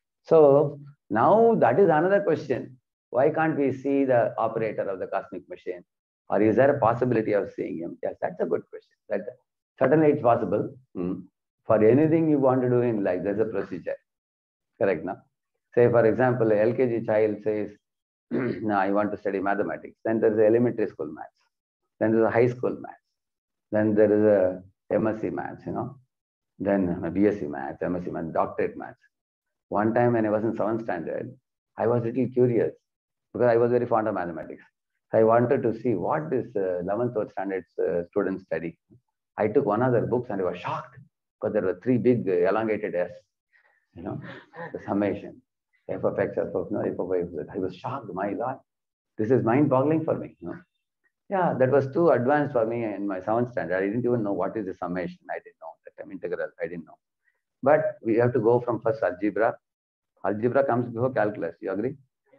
So now that is another question. Why can't we see the operator of the cosmic machine? Or is there a possibility of seeing him? Yes, that's a good question. Certainly it's possible. For anything you want to do in life, there's a procedure. Correct, no? Say, for example, a LKG child says, no, I want to study mathematics. Then there's elementary school maths. Then there's a high school maths. Then there is a MSc maths, you know. Then a BSc maths, MSc maths, doctorate maths. One time when I was in 7th standard, I was a little curious because I was very fond of mathematics. So I wanted to see what this 11th, 12th standard students study. I took one of their books and I was shocked because there were 3 big elongated S, you know, the summation, f of x, f of no, f of y. I was shocked, my Lord. This is mind-boggling for me, you know. Yeah, that was too advanced for me in my 7th standard. I didn't even know what is the summation. I didn't know that time integral. I didn't know. But we have to go from first algebra. Algebra comes before calculus. You agree? Yes.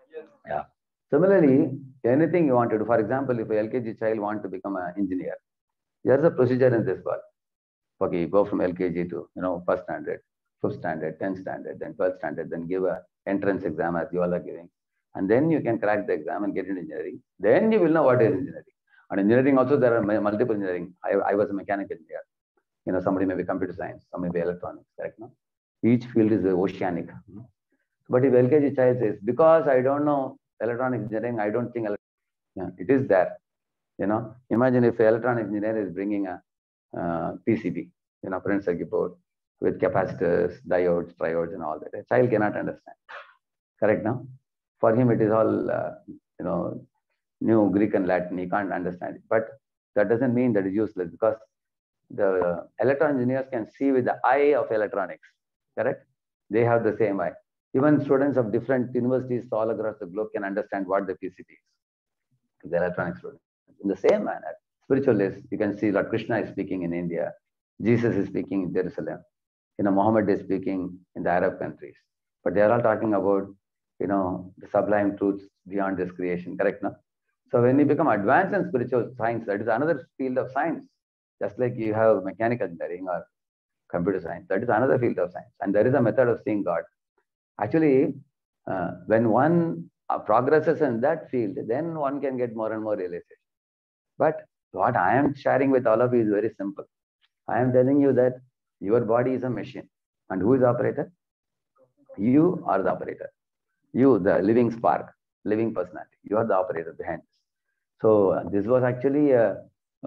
Yeah. Similarly, anything you want to do, for example, if a LKG child want to become an engineer, there's a procedure in this world. Okay, you go from LKG to, first standard, fifth standard, 10th standard, then 12th standard, then give a entrance exam as you all are giving. And then you can crack the exam and get into engineering. Then you will know what is engineering. And engineering also, there are multiple engineering. I was a mechanical engineer. Somebody may be computer science, some may be electronics, correct? No? Each field is oceanic. But if LKG child says, because I don't know electronic engineering, I don't think it is there. Imagine if an electronic engineer is bringing a PCB, printed circuit board with capacitors, diodes, triodes, and all that. A child cannot understand. Correct now? For him, it is all, new Greek and Latin. He can't understand it. But that doesn't mean that it's useless, because the electron engineers can see with the eye of electronics. Correct? They have the same eye. Even students of different universities all across the globe can understand what the PCB is. The electronic students. In the same manner, spiritualists, you can see Lord Krishna is speaking in India, Jesus is speaking in Jerusalem, Muhammad is speaking in the Arab countries. But they are all talking about, the sublime truths beyond this creation, correct? No? So when you become advanced in spiritual science, that is another field of science. Just like you have mechanical engineering or computer science, that is another field of science. And there is a method of seeing God. Actually, when one progresses in that field, then one can get more and more realization. But what I am sharing with all of you is very simple. I am telling you that your body is a machine. And who is the operator? You are the operator. You, the living spark, living personality. You are the operator behind this. So this was actually a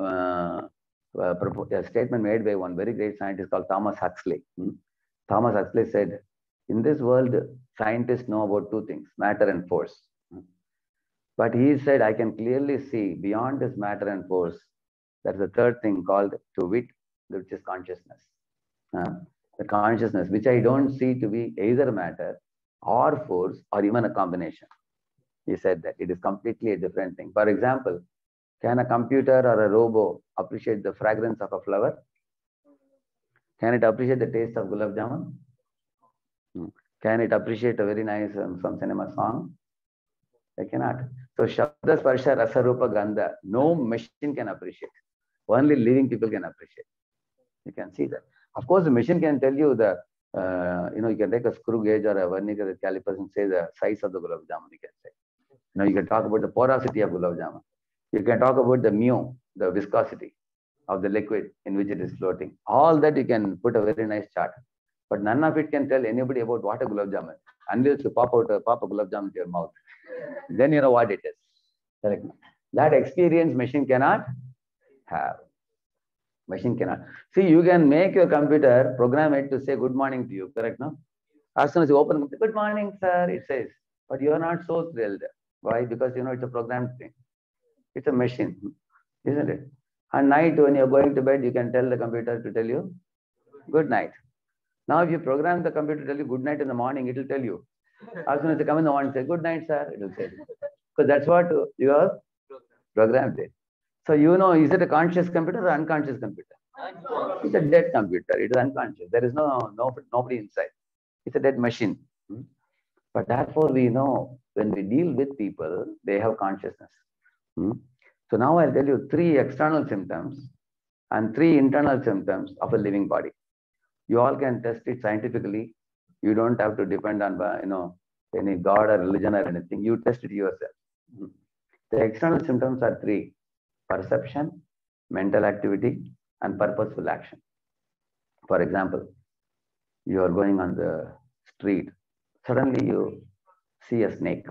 statement made by one very great scientist called Thomas Huxley. Thomas Huxley said, in this world, scientists know about two things, matter and force. But he said, I can clearly see beyond this matter and force, there's a third thing called to wit, which is consciousness. The consciousness, which I don't see to be either matter or force or even a combination. He said that it is completely a different thing. For example, can a computer or a robot appreciate the fragrance of a flower? Can it appreciate the taste of gulab jamun? Can it appreciate a very nice some cinema song? They cannot. So Shabda Sparsha Rasa Rupa Gandha, no machine can appreciate. Only living people can appreciate. You can see that. Of course, the machine can tell you the, you can take a screw gauge or a vernier calipers and say the size of the gulab jamun, you can say. You can talk about the porosity of gulab jamun. You can talk about the mu, the viscosity of the liquid in which it is floating. All that you can put a very nice chart. But none of it can tell anybody about what a gulab jamun is. Unless you pop a gulab jamun to your mouth. Then you know what it is. Correct? That experience machine cannot have. Machine cannot. See, you can make your computer, program it to say good morning to you, correct? No? As soon as you open, good morning, sir, it says. But you are not so thrilled. Why? Because it's a programmed thing. It's a machine, isn't it? At night, when you're going to bed, you can tell the computer to tell you good night. Now, if you program the computer to tell you good night in the morning, it will tell you. As soon as you come in the morning, say good night, sir, it will say. Because that's what you have programmed it. So is it a conscious computer or unconscious computer? It's a dead computer. It is unconscious. There is nobody inside. It's a dead machine. But therefore, we know when we deal with people, they have consciousness. So now I'll tell you 3 external symptoms and 3 internal symptoms of a living body. You all can test it scientifically. You don't have to depend on any god or religion or anything. You test it yourself. The external symptoms are 3: perception, mental activity, and purposeful action. For example, you are going on the street. Suddenly you see a snake.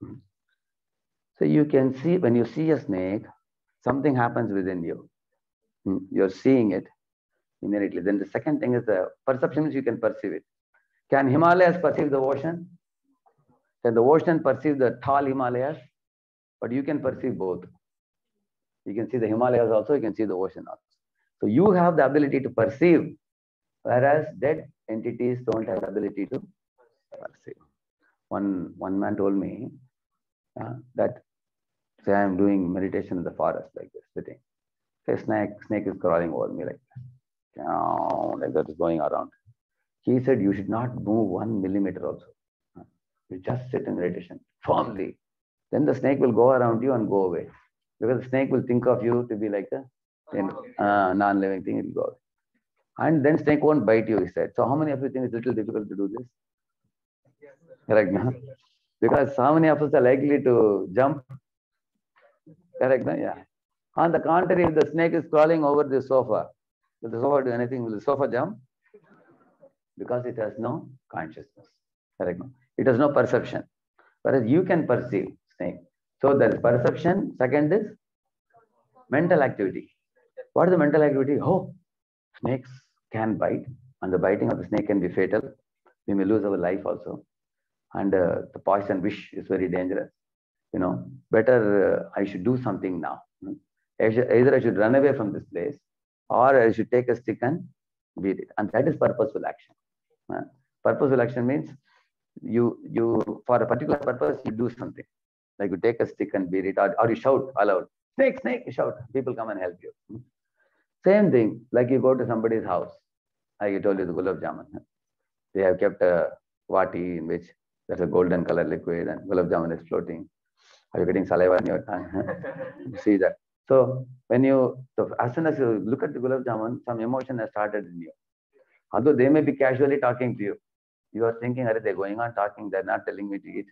So you can see, when you see a snake, something happens within you. You're seeing it immediately. Then the second thing is the perception, is you can perceive it. Can Himalayas perceive the ocean? Can the ocean perceive the tall Himalayas? But you can perceive both. You can see the Himalayas also, you can see the ocean also. So you have the ability to perceive, whereas dead entities don't have the ability to perceive. One man told me that, say I am doing meditation in the forest like this, sitting. Say snake is crawling over me like that is going around. He said, you should not move 1 millimeter also. You just sit in meditation firmly. then the snake will go around you and go away. Because the snake will think of you to be like a non-living thing, it will go away. And then snake won't bite you, he said. So how many of you think it's a little difficult to do this? Correct, no? Because how many of us are likely to jump? Correct, no? Yeah. On the contrary, if the snake is crawling over the sofa, will the sofa do anything? Will the sofa jump? Because it has no consciousness. Correct, no? It has no perception. Whereas you can perceive snake. So there is perception. Second is mental activity. What is the mental activity? Oh, snakes can bite, and the biting of the snake can be fatal. We may lose our life also. And the poison wish is very dangerous. Better I should do something now. Either I should run away from this place, or I should take a stick and beat it. And that is purposeful action. Purposeful action means you for a particular purpose, you do something. Like you take a stick and beat it, or you shout aloud, snake, snake, you shout. People come and help you. Same thing, like you go to somebody's house. Like I told you, the gulab jamun. They have kept a vati in which there's a golden color liquid and gulab jamun is floating. Are you getting saliva in your tongue? You see that. So as soon as you look at the gulab jamun, some emotion has started in you. Although they may be casually talking to you, you are thinking, they're going on talking, they're not telling me to eat.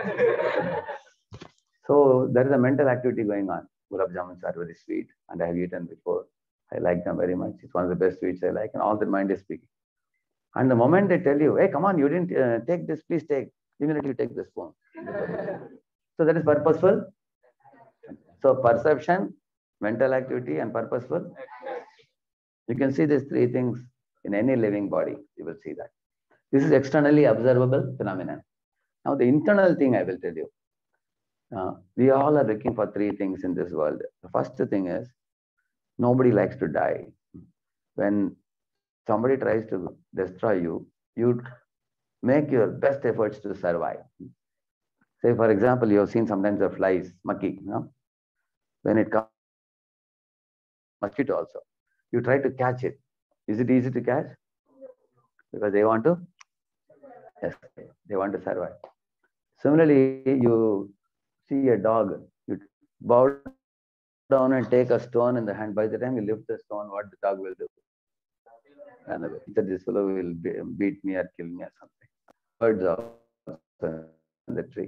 So there is a mental activity going on. Gulab jamuns are very sweet, and I have eaten before. I like them very much. It's one of the best sweets I like, and all the mind is speaking. And the moment they tell you, hey, come on, you didn't take this, please take, immediately you take the spoon. So that is purposeful. So perception, mental activity, and purposeful. You can see these three things in any living body. You will see that. This is externally observable phenomenon. Now the internal thing I will tell you. We all are looking for three things in this world. The first thing is, nobody likes to die. When somebody tries to destroy you, you make your best efforts to survive. Say, for example, you have seen sometimes the flies, maki, when it comes, mosquito also, you try to catch it. Is it easy to catch? Because they want to, yes, they want to survive. Similarly, you see a dog, you bow down and take a stone in the hand. By the time you lift the stone, what the dog will do? And this fellow will beat me or kill me or something. Birds also in the tree.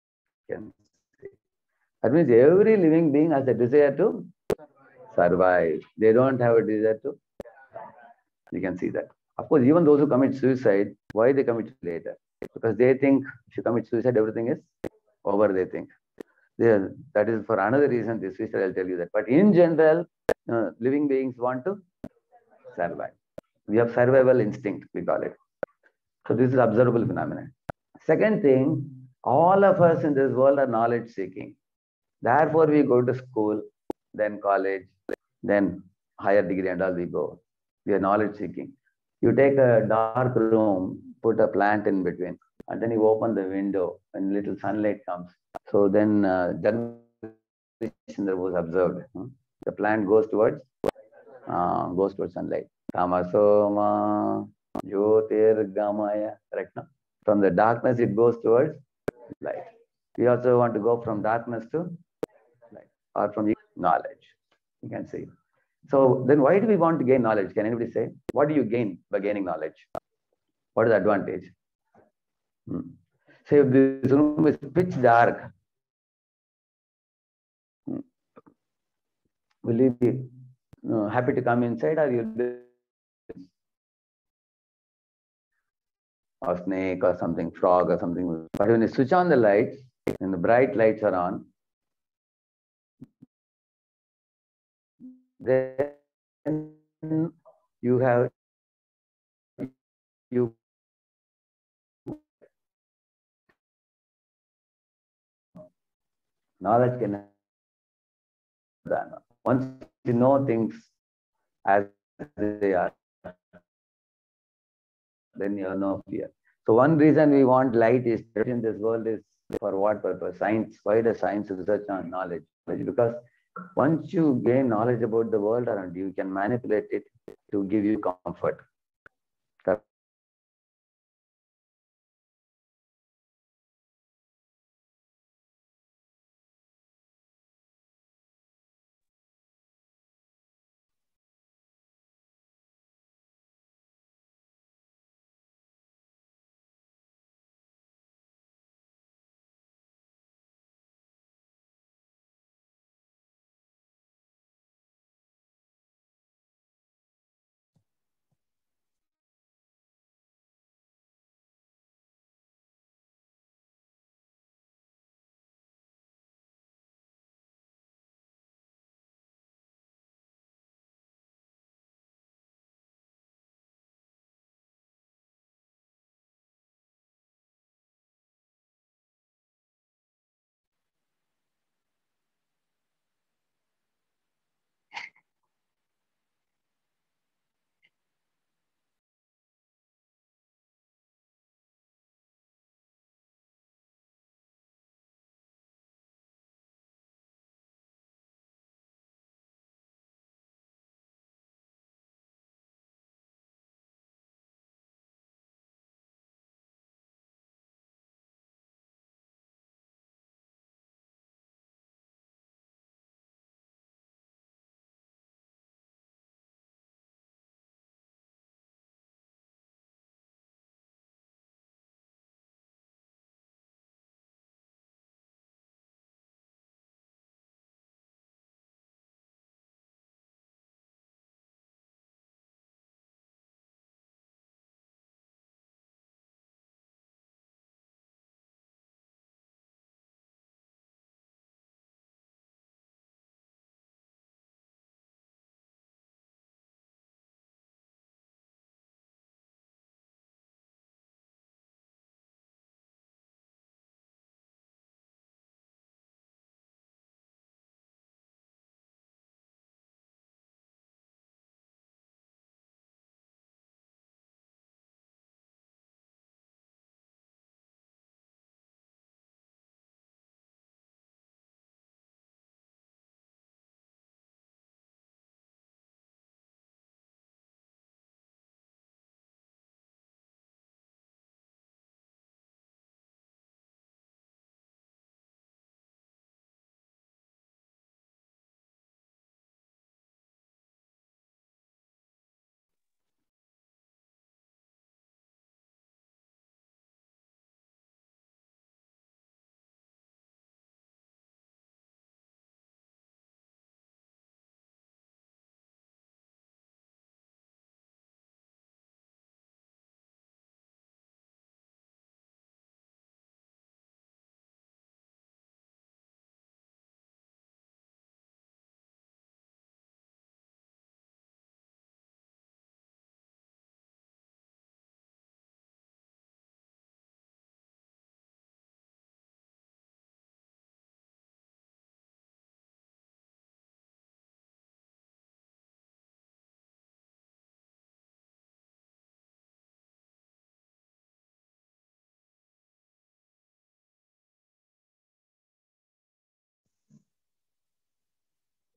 That means every living being has a desire to survive. They don't have a desire to. You can see that. Of course, even those who commit suicide, why they commit later? Because they think if you commit suicide, everything is over, they think. That is for another reason, this suicide, I'll tell you that. But in general, living beings want to survive. We have survival instinct, we call it. So this is observable phenomenon. Second thing, all of us in this world are knowledge seeking. Therefore, we go to school, then college, then higher degree and all we go. We are knowledge seeking. You take a dark room, put a plant in between, and then you open the window and little sunlight comes. So then Chandra was observed. The plant goes towards sunlight. Tamasoma Jyotirgamaya. Correct? No? From the darkness, it goes towards light. We also want to go from darkness to light, or from knowledge. You can see. So then why do we want to gain knowledge? Can anybody say? What do you gain by gaining knowledge? What is the advantage? Say if this room is pitch dark, will you be happy to come inside, or you'll be a snake or something, frog or something? But when you switch on the lights and the bright lights are on, then you knowledge can done. Once you know things as they are, then you have no fear. So one reason we want light is in this world is for what purpose? Science. Why does science research on knowledge? Because once you gain knowledge about the world around you, you can manipulate it to give you comfort.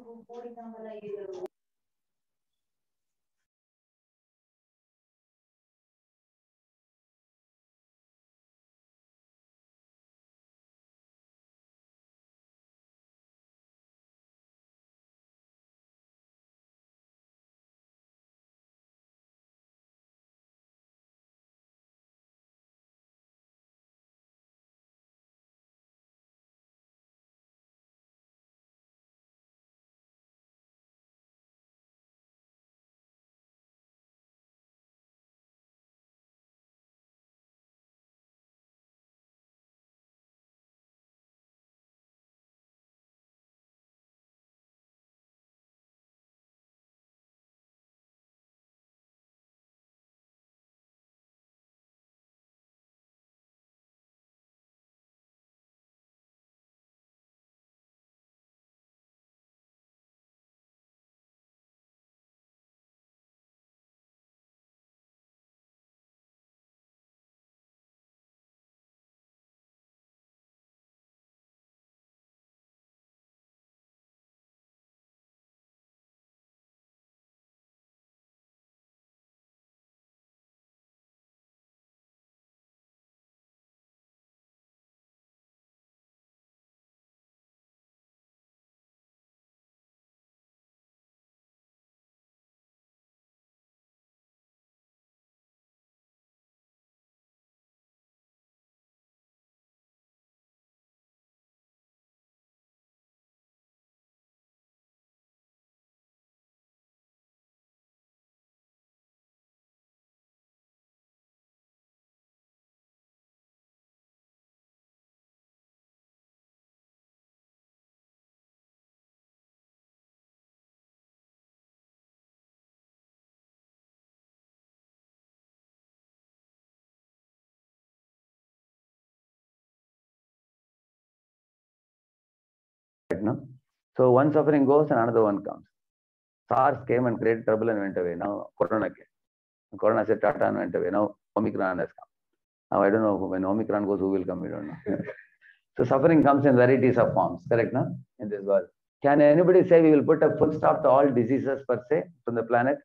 No? So one suffering goes and another one comes. SARS came and created trouble and went away. Now Corona came. Corona said Tata and went away. Now Omicron has come. Now I don't know when Omicron goes, who will come, we don't know. So suffering comes in varieties of forms, correct, no? In this world. Can anybody say we will put a full stop to all diseases per se from the planet?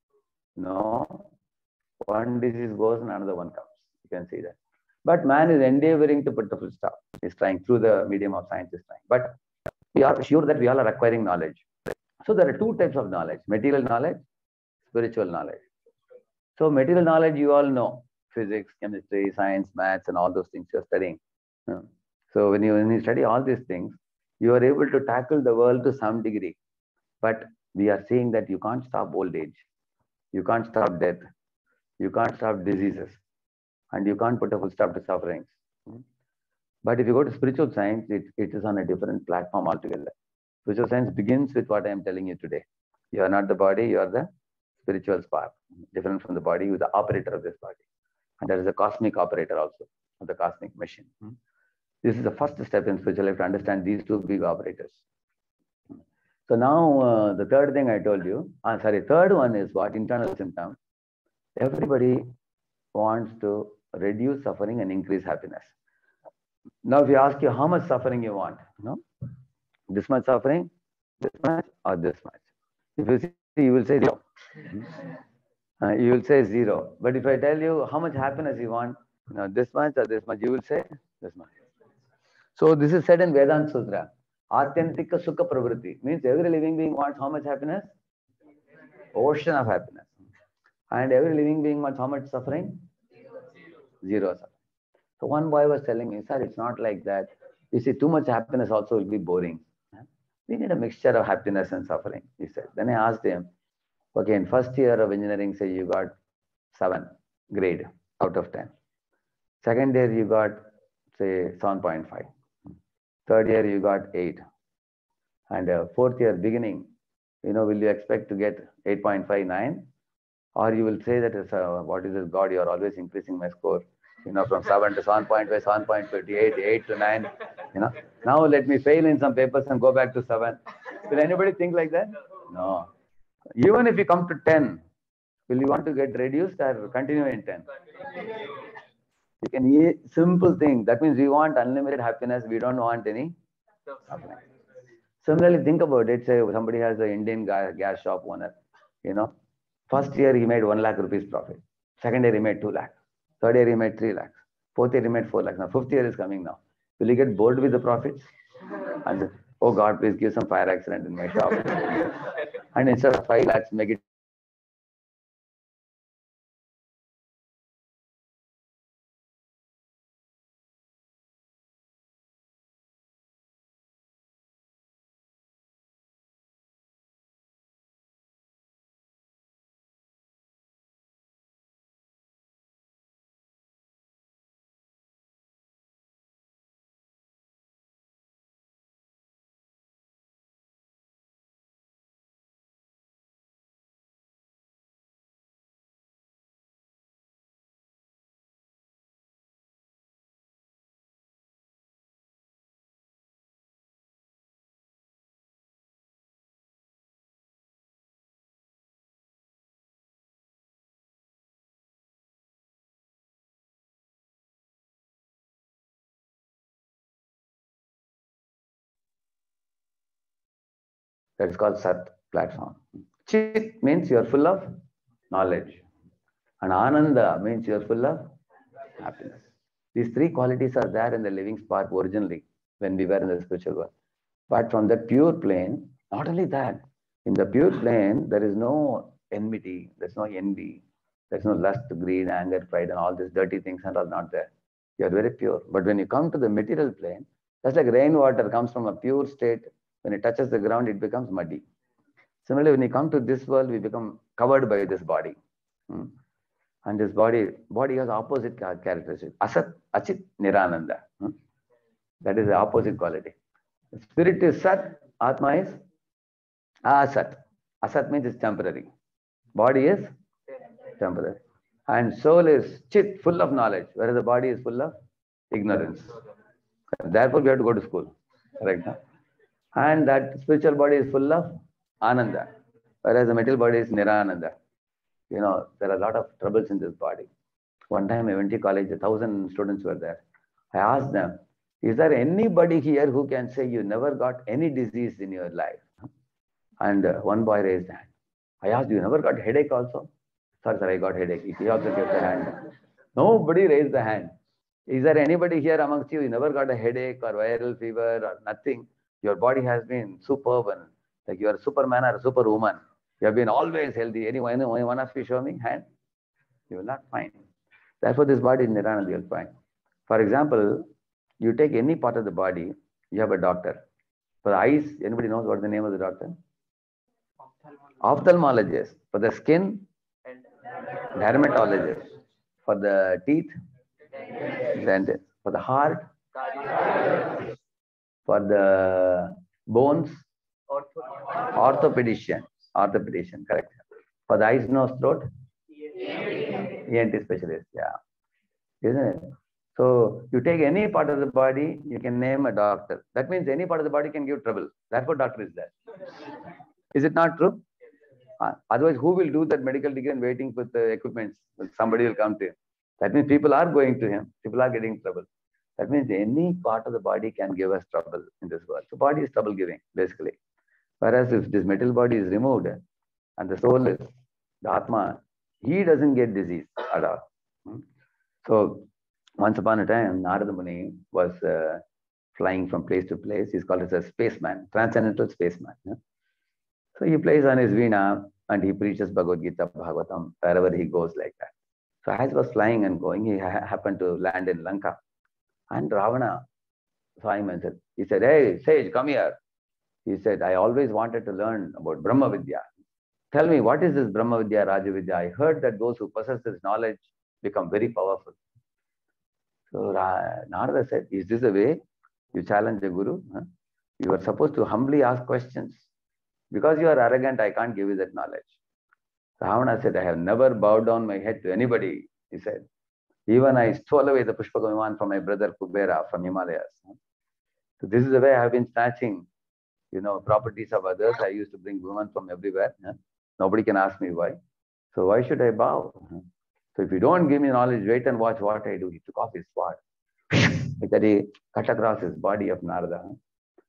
No. One disease goes and another one comes. You can see that. But man is endeavoring to put the full stop. He's trying through the medium of science, is trying. But we are sure that we all are acquiring knowledge. So there are two types of knowledge: material knowledge, spiritual knowledge. So material knowledge, you all know: physics, chemistry, science, maths, and all those things you're studying. So when you study all these things, you are able to tackle the world to some degree. But we are saying that you can't stop old age, you can't stop death, you can't stop diseases, and you can't put a full stop to sufferings. But if you go to spiritual science, it is on a different platform altogether. Spiritual science begins with what I am telling you today. You are not the body, you are the spiritual spark, different from the body, you are the operator of this body. And there is a cosmic operator also, of the cosmic machine. This is the first step in spiritual life, to understand these two big operators. So now the third thing I told you, third one is what? Internal symptom. Everybody wants to reduce suffering and increase happiness. Now if you ask you how much suffering you want, this much suffering, this much, or this much. If you see, you will say zero. You will say zero. But if I tell you how much happiness you want, this much or this much, you will say this much. So this is said in Vedanta Sutra. Atyantika Sukha Pravritti means every living being wants how much happiness? Ocean of happiness. And every living being wants how much suffering? Zero suffering. So one boy was telling me, sir, it's not like that. You see, too much happiness also will be boring. We need a mixture of happiness and suffering, he said. Then I asked him, okay, in first year of engineering, say you got 7 grade out of 10. Second year you got, say, 7.5. Third year you got 8. And fourth year beginning, will you expect to get 8.59? Or you will say that, what is this God, you are always increasing my score. From 7 to 7.5, 7.58, 8 to 9. Now let me fail in some papers and go back to 7. Will anybody think like that? No. Even if you come to 10, will you want to get reduced or continue in 10? You can simple thing. That means we want unlimited happiness. We don't want any suffering. Similarly, think about it. Say somebody has an Indian gas shop owner. First year he made 1 lakh rupees profit. Second year he made 2 lakhs. Third year he made 3 lakhs. Fourth year he made 4 lakhs. Now fifth year is coming now. Will he get bored with the profits? And oh God, please give some fire accident in my shop. And instead of 5 lakhs, make it. That is called Sat platform. Chit means you are full of knowledge. And Ananda means you are full of happiness. These three qualities are there in the living spark originally when we were in the spiritual world. But from the pure plane, not only that, in the pure plane, there is no enmity, there's no envy, there's no lust, greed, anger, pride, and all these dirty things are all not there. You are very pure. But when you come to the material plane, that's like rainwater comes from a pure state. When it touches the ground, it becomes muddy. Similarly, when you come to this world, we become covered by this body. And this body has opposite characteristics. Asat, Achit, Nirananda. That is the opposite quality. Spirit is Sat, Atma is Asat. Asat means it's temporary. Body is temporary. And soul is Chit, full of knowledge, whereas the body is full of ignorance. Therefore, we have to go to school. Right? And that spiritual body is full of Ananda, whereas the material body is Nirananda. There are a lot of troubles in this body. One time I went to college, 1,000 students were there. I asked them, is there anybody here who can say you never got any disease in your life? And one boy raised hand. I asked, you never got headache also? Sir, I got headache. He also kept the hand. Nobody raised the hand. Is there anybody here amongst you who never got a headache or viral fever or nothing? Your body has been superb and like you are a Superman or a Superwoman. You have been always healthy. Any one of you show me hand? You will not find. Therefore, this body is Nirananda, you will find. For example, you take any part of the body, you have a doctor. For the eyes, anybody knows what the name of the doctor? Ophthalmologist. For the skin, dermatologist. For the teeth, dentist. For the heart, for the bones, orthopedician. Orthopedician, correct. For the eyes, nose, throat, ENT specialist. Yeah, isn't it? So you take any part of the body, you can name a doctor. That means any part of the body can give trouble. Therefore, doctor is there. Is it not true? Otherwise, who will do that medical degree and waiting with the equipments? Somebody will come to him. That means people are going to him. People are getting trouble. That means any part of the body can give us trouble in this world. So body is trouble giving, basically. Whereas if this material body is removed and the soul is, the Atma, he doesn't get disease at all. So once upon a time, Narada Muni was flying from place to place. He's called as a spaceman, transcendental spaceman. So he plays on his veena and he preaches Bhagavad Gita, Bhagavatam, wherever he goes like that. So as he was flying and going, he happened to land in Lanka. And Ravana saw him and said, hey, sage, come here. He said, I always wanted to learn about Brahma Vidya. Tell me, what is this Brahma Vidya, Raja Vidya? I heard that those who possess this knowledge become very powerful. So Narada said, is this the way you challenge a guru? You are supposed to humbly ask questions. Because you are arrogant, I can't give you that knowledge. Ravana said, I have never bowed down my head to anybody, he said. Even I stole away the Pushpaka Viman from my brother Kubera from Himalayas. So this is the way I have been snatching, properties of others. I used to bring women from everywhere. Nobody can ask me why. So why should I bow? So if you don't give me knowledge, wait and watch what I do. He took off his sword. Like that he cut across his body of Narada.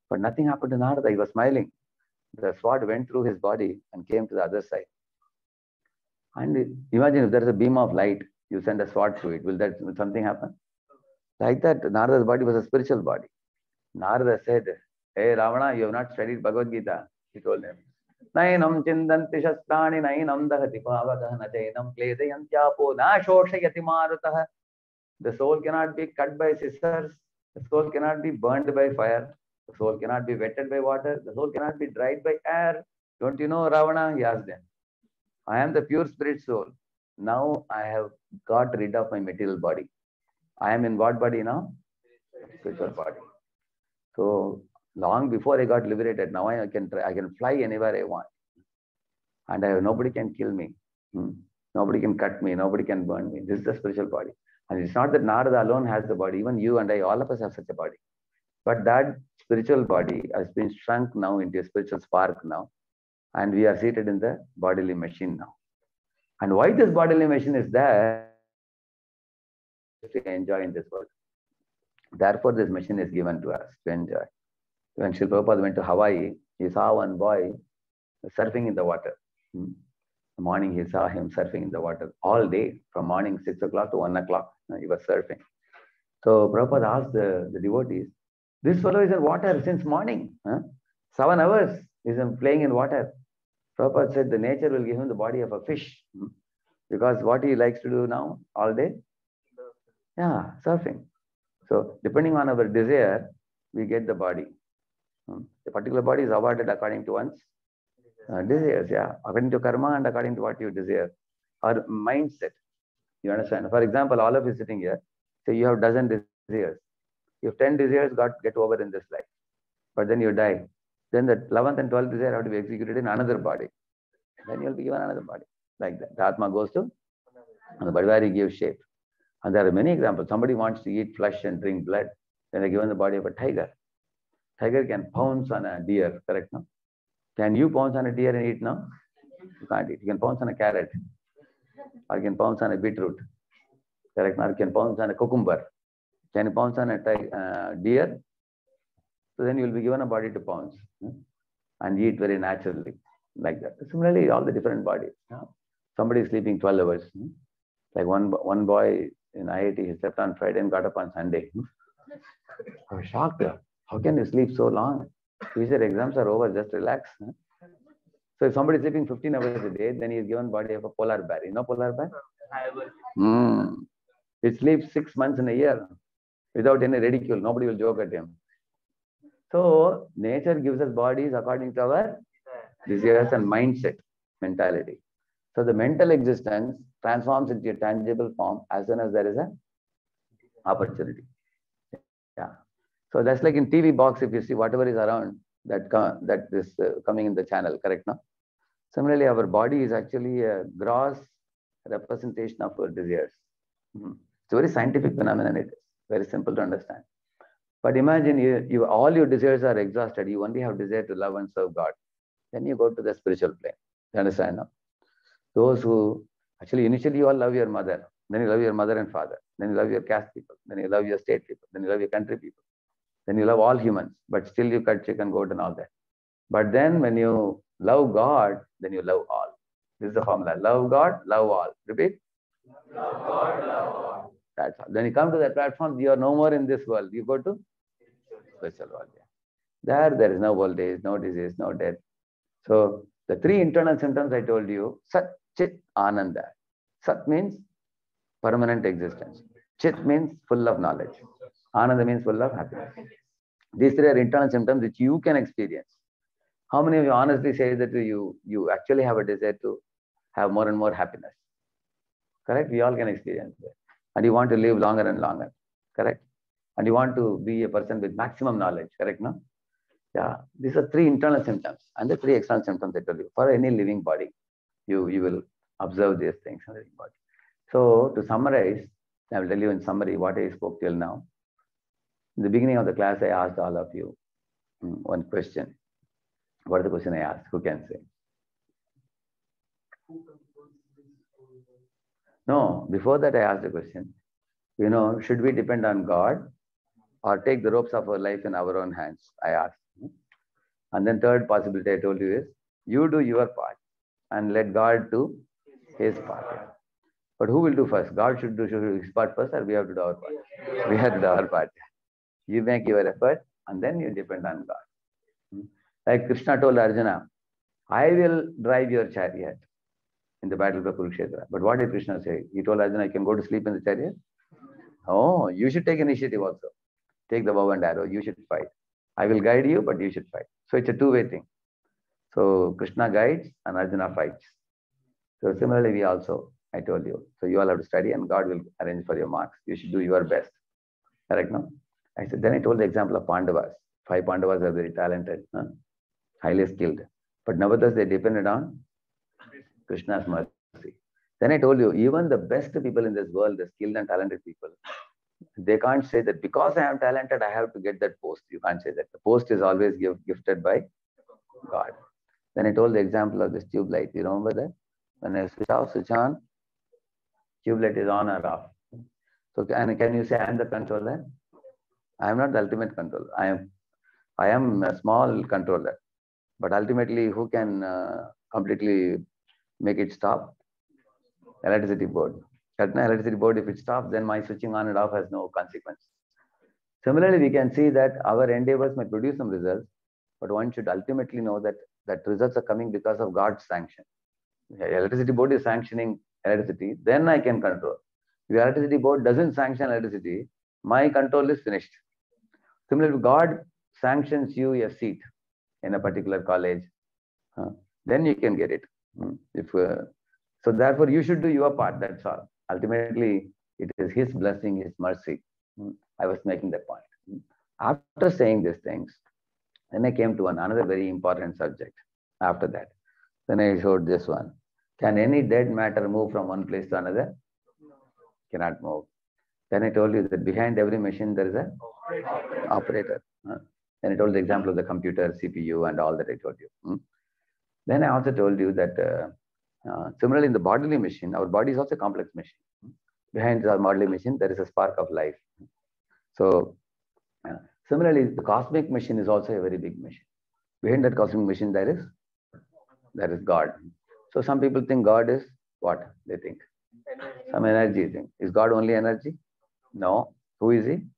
But nothing happened to Narada. He was smiling. The sword went through his body and came to the other side. And imagine if there is a beam of light, you send a sword through it. Will something happen? Like that, Narada's body was a spiritual body. Narada said, "Hey Ravana, you have not studied Bhagavad Gita." He told him, "Nainam chindanti shastrani, nainam dahati bhavataha, na jainam kledayantyapo, na shoshayati marutah." The soul cannot be cut by scissors. The soul cannot be burned by fire. The soul cannot be wetted by water. The soul cannot be dried by air. Don't you know, Ravana? He asked them. I am the pure spirit soul. Now I have got rid of my material body. I am in what body now? Spiritual body. So long before I got liberated, now I can fly anywhere I want. And nobody can kill me. Nobody can cut me. Nobody can burn me. This is the spiritual body. And it's not that Narada alone has the body. Even you and I, all of us have such a body. But that spiritual body has been shrunk now into a spiritual spark now. And we are seated in the bodily machine now. And why this bodily machine is there? To enjoy in this world. Therefore, this machine is given to us to enjoy. When Srila Prabhupada went to Hawaii, he saw one boy surfing in the water. In the morning, he saw him surfing in the water all day, from morning 6 o'clock to 1 o'clock. He was surfing. So Prabhupada asked the devotees, this fellow is in water since morning. 7 hours is playing in water. Prabhupada said the nature will give him the body of a fish. Because what he likes to do now, all day? Yeah, surfing. So depending on our desire, we get the body. The particular body is awarded according to one's desires, according to karma and according to what you desire. Or mindset. You understand? For example, all of you sitting here, say you have dozen desires. You have 10 desires, get over in this life. But then you die. Then the 11th and 12th desire have to be executed in another body. Then you'll be given another body. Like that. The Atma goes to the body where he gives shape. And there are many examples. Somebody wants to eat flesh and drink blood. Then they're given the body of a tiger. Tiger can pounce on a deer, correct? No? Can you pounce on a deer and eat now? You can't eat. You can pounce on a carrot. Or you can pounce on a beetroot. Correct? Or you can pounce on a cucumber. Can you pounce on a deer? So then you will be given a body to pounce and eat very naturally. Like that. Similarly, all the different bodies. Somebody is sleeping 12 hours. Like one boy in IIT, he slept on Friday and got up on Sunday. I was shocked. How can you sleep so long? He said, exams are over, just relax. So if somebody is sleeping 15 hours a day, then he is given body of a polar bear. You know polar bear? It sleeps 6 months in a year without any ridicule. Nobody will joke at him. So nature gives us bodies according to our desires and mindset, mentality. So the mental existence transforms into a tangible form as soon as there is an opportunity. So that's like in TV box, if you see whatever is around that is coming in the channel, correct? No? Similarly, our body is actually a gross representation of our desires. It's a very scientific phenomenon. It is very simple to understand. But imagine all your desires are exhausted. You only have desire to love and serve God. Then you go to the spiritual plane. You understand? No? Those who actually initially you all love your mother. Then you love your mother and father. Then you love your caste people. Then you love your state people. Then you love your country people. Then you love all humans. But still you cut chicken, goat and all that. But then when you love God, then you love all. This is the formula. Love God, love all. Repeat. Love God, love all. That's all. Then you come to that platform, you are no more in this world. You go to spiritual world. There is no old age, no disease, no death. So the 3 internal symptoms I told you, Sat, Chit, Ananda. Sat means permanent existence. Chit means full of knowledge. Ananda means full of happiness. These 3 are internal symptoms which you can experience. How many of you honestly say that you actually have a desire to have more and more happiness? Correct? We all can experience that. And you want to live longer and longer. Correct? And you want to be a person with maximum knowledge. Correct? No? Yeah. These are 3 internal symptoms. And the 3 external symptoms I told you. For any living body, you will observe these things in the living body. So to summarize, I will tell you in summary what I spoke till now. In the beginning of the class, I asked all of you one question. What is the question I asked? Who can say? No, before that I asked the question, should we depend on God or take the ropes of our life in our own hands? I asked. And then third possibility I told you is, you do your part and let God do his part. Yeah. But who will do first? God should do his part first, or we have to do our part? We have to do our part. You make your effort and then you depend on God. Like Krishna told Arjuna, I will drive your chariot in the battle of Kurukshetra. But what did Krishna say? He told Arjuna, I can go to sleep in the chariot? Oh, you should take initiative also. Take the bow and arrow, you should fight. I will guide you, but you should fight. So it's a two-way thing. So Krishna guides and Arjuna fights. So similarly, we also, I told you. So you all have to study and God will arrange for your marks. You should do your best. Correct, no? I said, then I told the example of Pandavas. 5 Pandavas are very talented, highly skilled. But nevertheless, they depended on Krishna's mercy. Then I told you, even the best people in this world, the skilled and talented people, they can't say that because I am talented, I have to get that post. You can't say that. The post is always gifted by God. Then I told the example of this tube light. You remember that? When I switch on, tube light is on or off. So can you say I am the controller? I am not the ultimate controller. I am a small controller. But ultimately, who can completely make it stop? Electricity board. Electricity board, if it stops, then my switching on and off has no consequence. Similarly, we can see that our endeavors may produce some results, but one should ultimately know that results are coming because of God's sanction. Electricity board is sanctioning electricity, then I can control. If the electricity board doesn't sanction electricity, my control is finished. Similarly, God sanctions you a seat in a particular college, then you can get it. So therefore, you should do your part, that's all. Ultimately, it is his blessing, his mercy. I was making that point. After saying these things, then I came to another very important subject after that. Then I showed this one. Can any dead matter move from one place to another? Cannot move. Then I told you that behind every machine there is an operator. Then I told the example of the computer, CPU, and all that I told you. Then I also told you that similarly in the bodily machine, our body is also a complex machine. Behind the bodily machine, there is a spark of life. So similarly, the cosmic machine is also a very big machine. Behind that cosmic machine, there is God. So some people think God is what? They think some energy thing. Is God only energy? No. Who is he?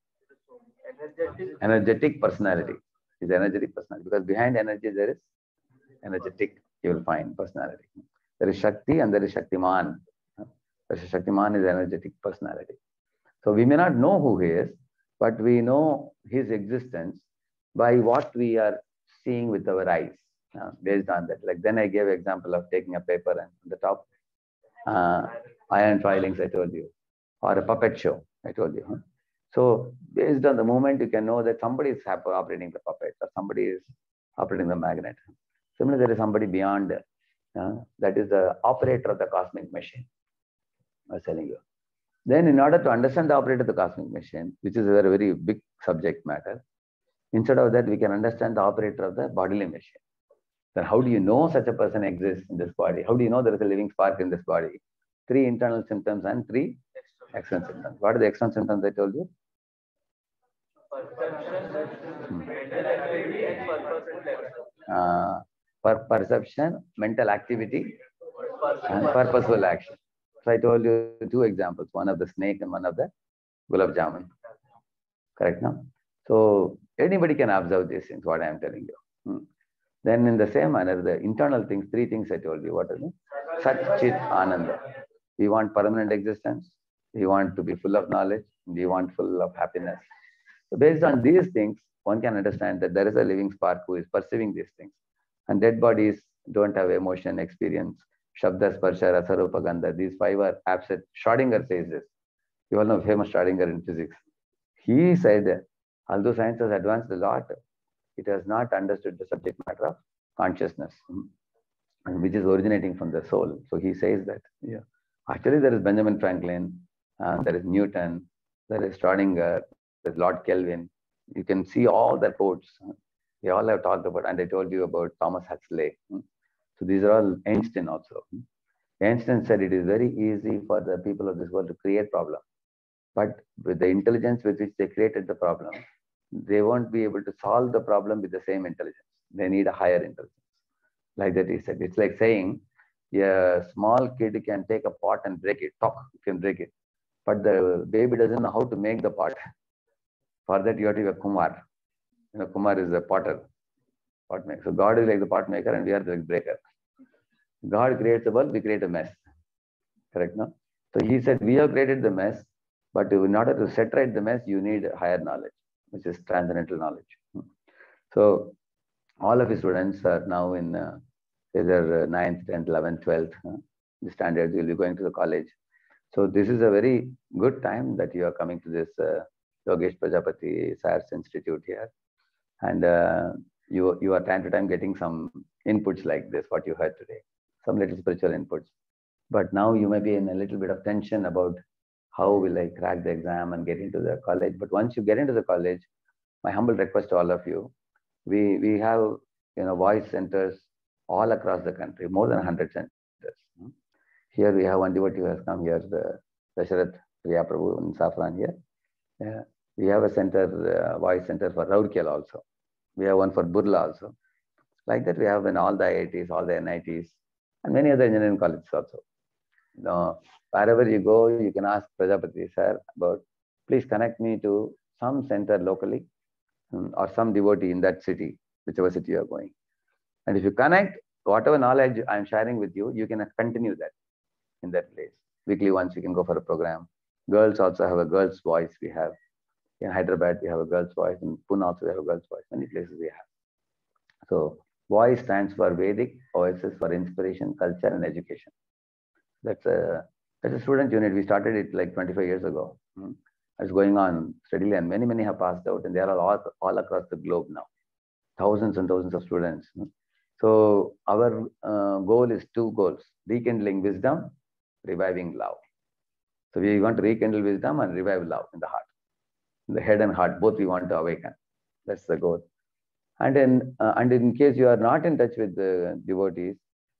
Energetic personality. Is energetic personality. Because behind energy there is energetic, you will find personality. There is Shakti and there is Shaktiman. Shaktiman is energetic personality. So we may not know who he is, but we know his existence by what we are seeing with our eyes. Based on that. Like then I gave example of taking a paper and on the top, iron filings, I told you, or a puppet show, I told you. So based on the movement, you can know that somebody is operating the puppet or somebody is operating the magnet. Similarly, there is somebody beyond that is the operator of the cosmic machine. I was telling you. Then in order to understand the operator of the cosmic machine, which is a very, very big subject matter, instead of that, we can understand the operator of the bodily machine. Then how do you know such a person exists in this body? How do you know there is a living spark in this body? 3 internal symptoms and 3 external symptoms. What are the external symptoms I told you? Perception, mental activity, and purposeful action. So I told you 2 examples, one of the snake and one of the gulab jamun. Correct now? So anybody can observe these things, what I am telling you. Then in the same manner, the internal things, 3 things I told you. What are they? Sat, Chit, Ananda. We want permanent existence. We want to be full of knowledge. We want full of happiness. So based on these things, one can understand that there is a living spark who is perceiving these things. And dead bodies don't have emotion, experience. Shabda, Sparsha, Rasa, Rupa, Gandha. These 5 are absent. Schrodinger says this. You all know famous Schrodinger in physics. He said, although science has advanced a lot, it has not understood the subject matter of consciousness, which is originating from the soul. So he says that. Yeah. Actually, there is Benjamin Franklin, there is Newton, there is Schrodinger, there is Lord Kelvin. You can see all the quotes. They all have talked about, and I told you about Thomas Huxley. So these are all Einstein also. Einstein said it is very easy for the people of this world to create problems. But with the intelligence with which they created the problem, they won't be able to solve the problem with the same intelligence. They need a higher intelligence. Like that he said. It's like saying a small kid can take a pot and break it. Talk, you can break it. But the baby doesn't know how to make the pot. For that, you have to be a Kumar. Kumar is a potter, pot maker. So God is like the pot maker and we are the breaker. God creates a world, we create a mess. Correct, no? So he said, we have created the mess, but in order to set right the mess, you need higher knowledge, which is transcendental knowledge. So all of his students are now in either 9th, 10th, 11th, 12th, the standards, you'll be going to the college. So this is a very good time that you are coming to this Yogesh Prajapati Science Institute here. And you are time to time getting some inputs like this, what you heard today, some little spiritual inputs. But now you may be in a little bit of tension about how will I crack the exam and get into the college. But once you get into the college, my humble request to all of you, we have voice centers all across the country, more than 100 centers. Here we have one devotee who has come here, Dasharat Priya Prabhu in Safran here. We have a center, voice center for Rourkela also. We have one for Burla also. Like that we have in all the IITs, all the NITs, and many other engineering colleges also. Wherever you go, you can ask Prajapati sir about, please connect me to some center locally or some devotee in that city, whichever city you are going. And if you connect, whatever knowledge I am sharing with you, you can continue that in that place. Weekly once you can go for a program. Girls also have a girl's voice we have. In Hyderabad, we have a girl's voice. In Pune also we have a girl's voice. Many places we have. So voice stands for Vedic, Oasis for inspiration, culture, and education. That's a student unit. We started it like 25 years ago. It's going on steadily, and many have passed out, and they are all across the globe now. Thousands and thousands of students. So our goal is two goals: rekindling wisdom, reviving love. So we want to rekindle wisdom and revive love in the heart. The head and heart, both we want to awaken. That's the goal. And in case you are not in touch with the devotees,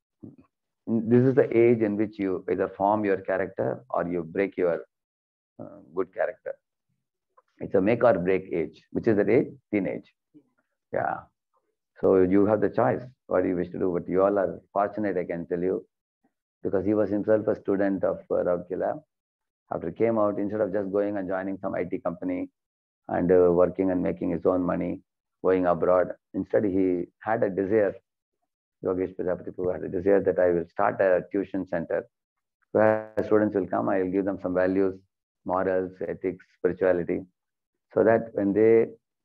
this is the age in which you either form your character or you break your good character. It's a make or break age. Which is the age? Teenage. Yeah. So you have the choice what you wish to do. But you all are fortunate, I can tell you, because he was himself a student of Rourkela. After he came out, instead of just going and joining some IT company and working and making his own money, going abroad, instead he had a desire, Yogesh Prajapati had a desire that I will start a tuition center where students will come, I will give them some values, morals, ethics, spirituality, so that when they,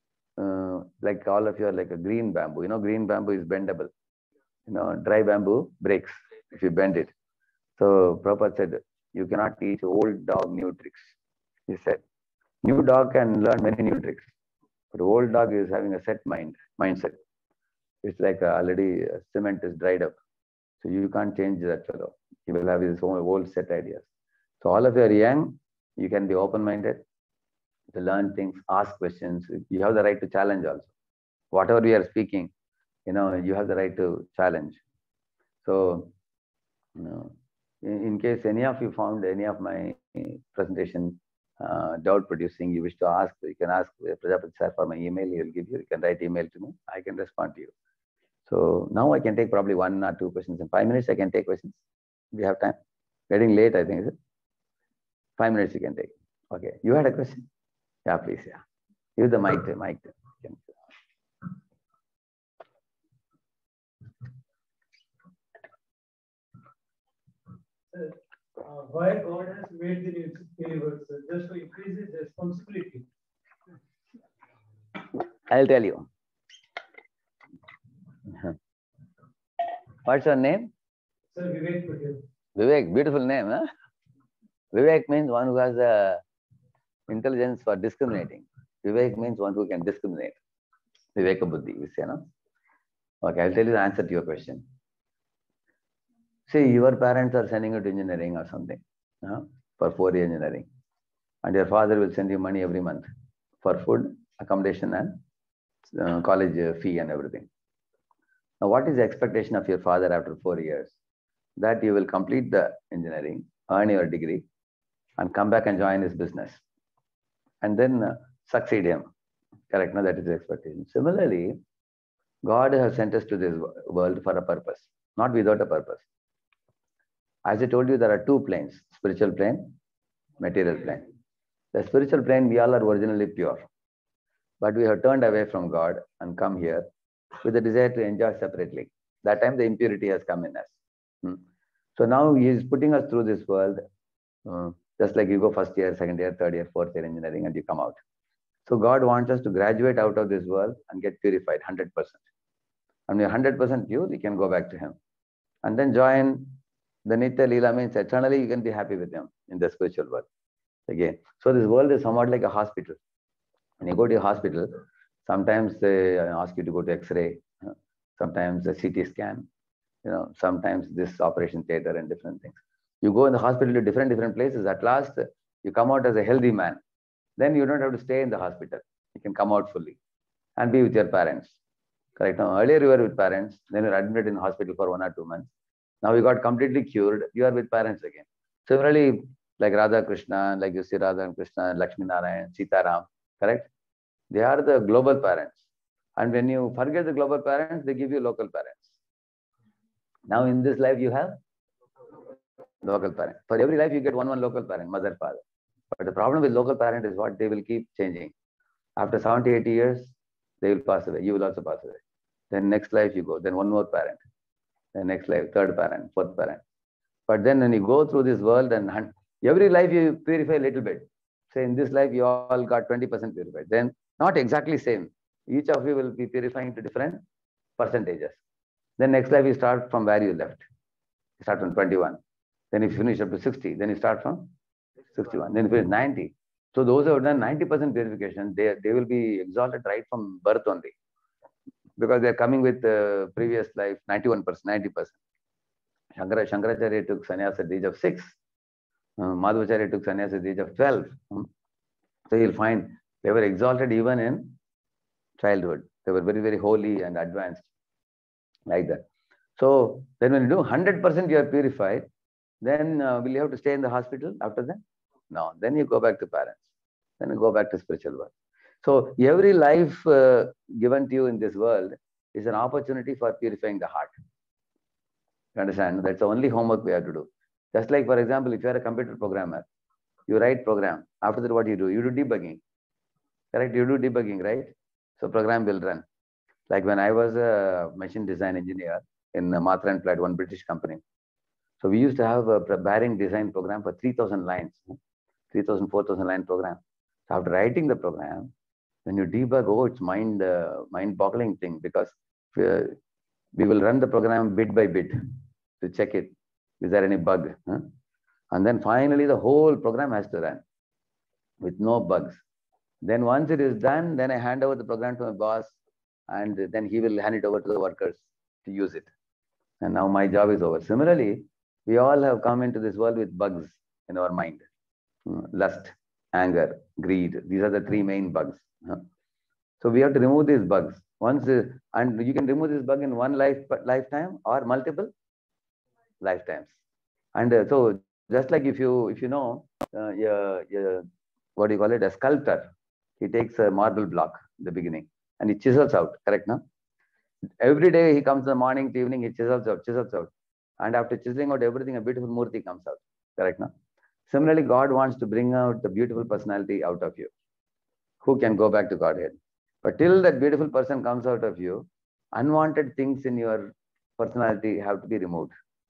like all of you are like a green bamboo, green bamboo is bendable. Dry bamboo breaks if you bend it. So Prabhupada said, you cannot teach old dog new tricks. He said, new dog can learn many new tricks, but old dog is having a set mindset. It's like already cement is dried up. So you can't change that fellow. He will have his own old set ideas. So all of you are young, you can be open-minded to learn things, ask questions. You have the right to challenge also. Whatever we are speaking, you have the right to challenge. So, in case any of you found any of my presentation doubt producing, you wish to ask, you can ask Prajapati sir for my email, he will give you. You can write email to me, I can respond to you. So now I can take probably 1 or 2 questions. In 5 minutes, I can take questions. We have time. Getting late, I think, is it? 5 minutes you can take. Okay. You had a question? Yeah, please. Yeah. Use the mic. Why God has made the universe just to increase his responsibility? I'll tell you. What's your name? Sir, Vivek Patel. Vivek, beautiful name, huh? Vivek means one who has intelligence for discriminating. Vivek means one who can discriminate. Viveka Buddhi, you say, no? Okay, I'll tell you the answer to your question. See, your parents are sending you to engineering or something, for 4-year engineering. And your father will send you money every month for food, accommodation, and college fee and everything. Now, what is the expectation of your father after 4 years? That you will complete the engineering, earn your degree, and come back and join his business. And then succeed him. Correct? No, that is the expectation. Similarly, God has sent us to this world for a purpose, not without a purpose. As I told you, there are two planes, spiritual plane, material plane. The spiritual plane, we all are originally pure. But we have turned away from God and come here with the desire to enjoy separately. That time the impurity has come in us. So now he is putting us through this world, just like you go first year, second year, third year, fourth year engineering, and you come out. So God wants us to graduate out of this world and get purified 100%. And when you're 100% pure, you can go back to Him. And then join the Nitya Leela, means eternally you can be happy with Him in the spiritual world. Again. So this world is somewhat like a hospital. When you go to a hospital, sometimes they ask you to go to X-ray, sometimes a CT scan, sometimes this operation theater and different things. You go in the hospital to different places. At last, you come out as a healthy man. Then you don't have to stay in the hospital. You can come out fully and be with your parents. Correct? Now, earlier you were with parents, then you were admitted in the hospital for 1 or 2 months. Now you got completely cured, you are with parents again. Similarly, like Radha Krishna, like you see Radha and Krishna, Lakshmi Narayan, Sita Ram, correct? They are the global parents. And when you forget the global parents, they give you local parents. Now in this life, you have local parent. For every life, you get one local parent, mother, father. But the problem with local parent is what? They will keep changing. After 70, 80 years, they will pass away. You will also pass away. Then next life you go. Then one more parent. Then next life, third parent, fourth parent. But then when you go through this world, and every life you purify a little bit. Say in this life, you all got 20% purified. Then not exactly same. Each of you will be purifying to different percentages. Then next life you start from where you left. You start from 21. Then you finish up to 60. Then you start from 61. Then you finish 90. So those who have done 90% purification, they will be exalted right from birth only. Because they are coming with previous life 91%, 90%. Shankaracharya took sannyas at the age of 6. Madhvacharya took sannyas at the age of 12. So you'll find they were exalted even in childhood. They were very, very holy and advanced like that. So then when you do 100% you are purified, then will you have to stay in the hospital after that? No. Then you go back to parents. Then you go back to spiritual world. So every life given to you in this world is an opportunity for purifying the heart. You understand? That's the only homework we have to do. Just like, for example, if you are a computer programmer, you write program. After that, what do? You do debugging. Correct? You do debugging, right? So program will run. Like when I was a machine design engineer in Matra and Plaid, one British company. So we used to have a bearing design program for 3,000 lines, 3,000, 4,000 line program. So after writing the program, when you debug, it's mind-boggling thing, because we will run the program bit by bit to check it. Is there any bug? And then finally the whole program has to run with no bugs. Then once it is done, then I hand over the program to my boss, and then he will hand it over to the workers to use it. And now my job is over. Similarly, we all have come into this world with bugs in our mind. Lust, anger, greed. These are the 3 main bugs. So we have to remove these bugs. And you can remove this bug in one lifetime or multiple lifetimes. And so just like if you know, what do you call it? A sculptor. He takes a marble block in the beginning and he chisels out, correct, no? Every day he comes in the morning to evening, he chisels out. And after chiseling out everything, a beautiful murti comes out, correct, no? Similarly, God wants to bring out the beautiful personality out of you, who can go back to Godhead. But till that beautiful person comes out of you, unwanted things in your personality have to be removed.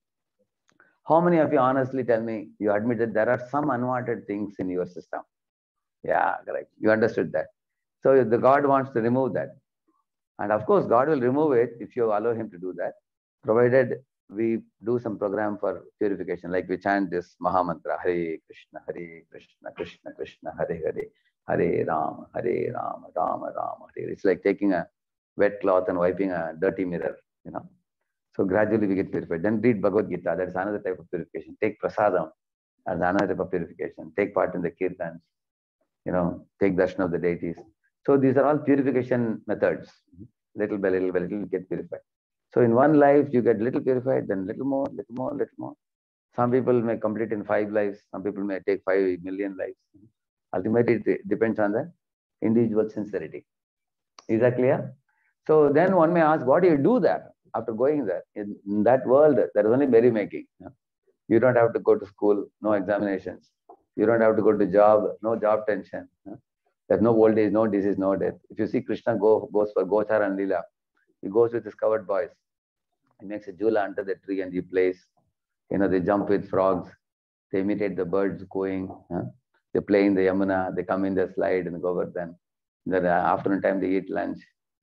How many of you honestly tell me, you admit that there are some unwanted things in your system? Yeah, correct. You understood that. So the God wants to remove that. And of course, God will remove it if you allow Him to do that, provided we do some program for purification, like we chant this Maha Mantra, Hare Krishna, Krishna Krishna, Hare Hare, Hare Rama, Rama Rama, Hare. It's like taking a wet cloth and wiping a dirty mirror, So gradually we get purified. Then read Bhagavad Gita, that's another type of purification. Take prasadam, as another type of purification. Take part in the kirtans, take darshan of the deities. So these are all purification methods. Little by little you get purified. So in one life, you get little purified, then little more. Some people may complete in 5 lives. Some people may take 5 million lives. Ultimately, it depends on the individual sincerity. Is that clear? So then one may ask, what do you do there after going there? In that world, there is only berry making. You don't have to go to school, no examinations. You don't have to go to job, no job tension. There's no old age, no disease, no death. If you see Krishna goes for Gochara and Leela, he goes with his covered boys. He makes a jula under the tree and he plays. They jump with frogs. They imitate the birds going. They play in the Yamuna. They come in the slide and Govardhan. In the afternoon time, they eat lunch.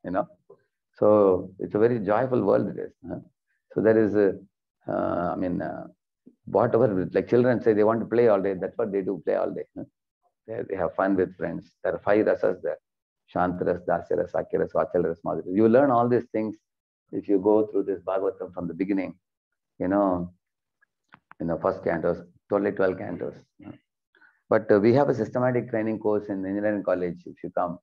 So it's a very joyful world it is. So there is, whatever, like children say they want to play all day. That's what they do, play all day. They have fun with friends. There are 5 rasas there. Shantaras, Dasyaras, Sakyaras, Vachalas, Madhuras. You learn all these things if you go through this Bhagavatam from the beginning. First cantos, totally 12 cantos. But we have a systematic training course in engineering college. If you come,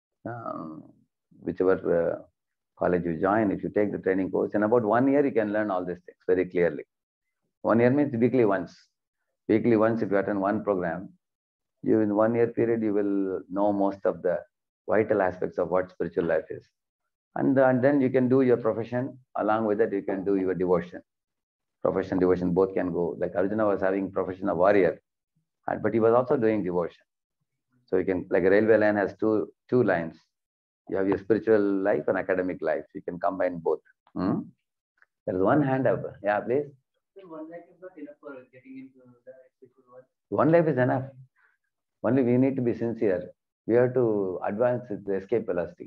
whichever college you join, if you take the training course, in about 1 year, you can learn all these things very clearly. 1 year means weekly once. Weekly once, if you attend one program, in 1 year period, you will know most of the vital aspects of what spiritual life is. And then you can do your profession. Along with that, you can do your devotion. Profession, devotion, both can go. Like Arjuna was having profession of warrior, but he was also doing devotion. So you can, like a railway line has two lines. You have your spiritual life and academic life. You can combine both. There is one hand up. Yeah, please. So 1 lakh is not enough for getting into the spiritual world. 1 life is enough. Only we need to be sincere. We have to advance with the escape velocity.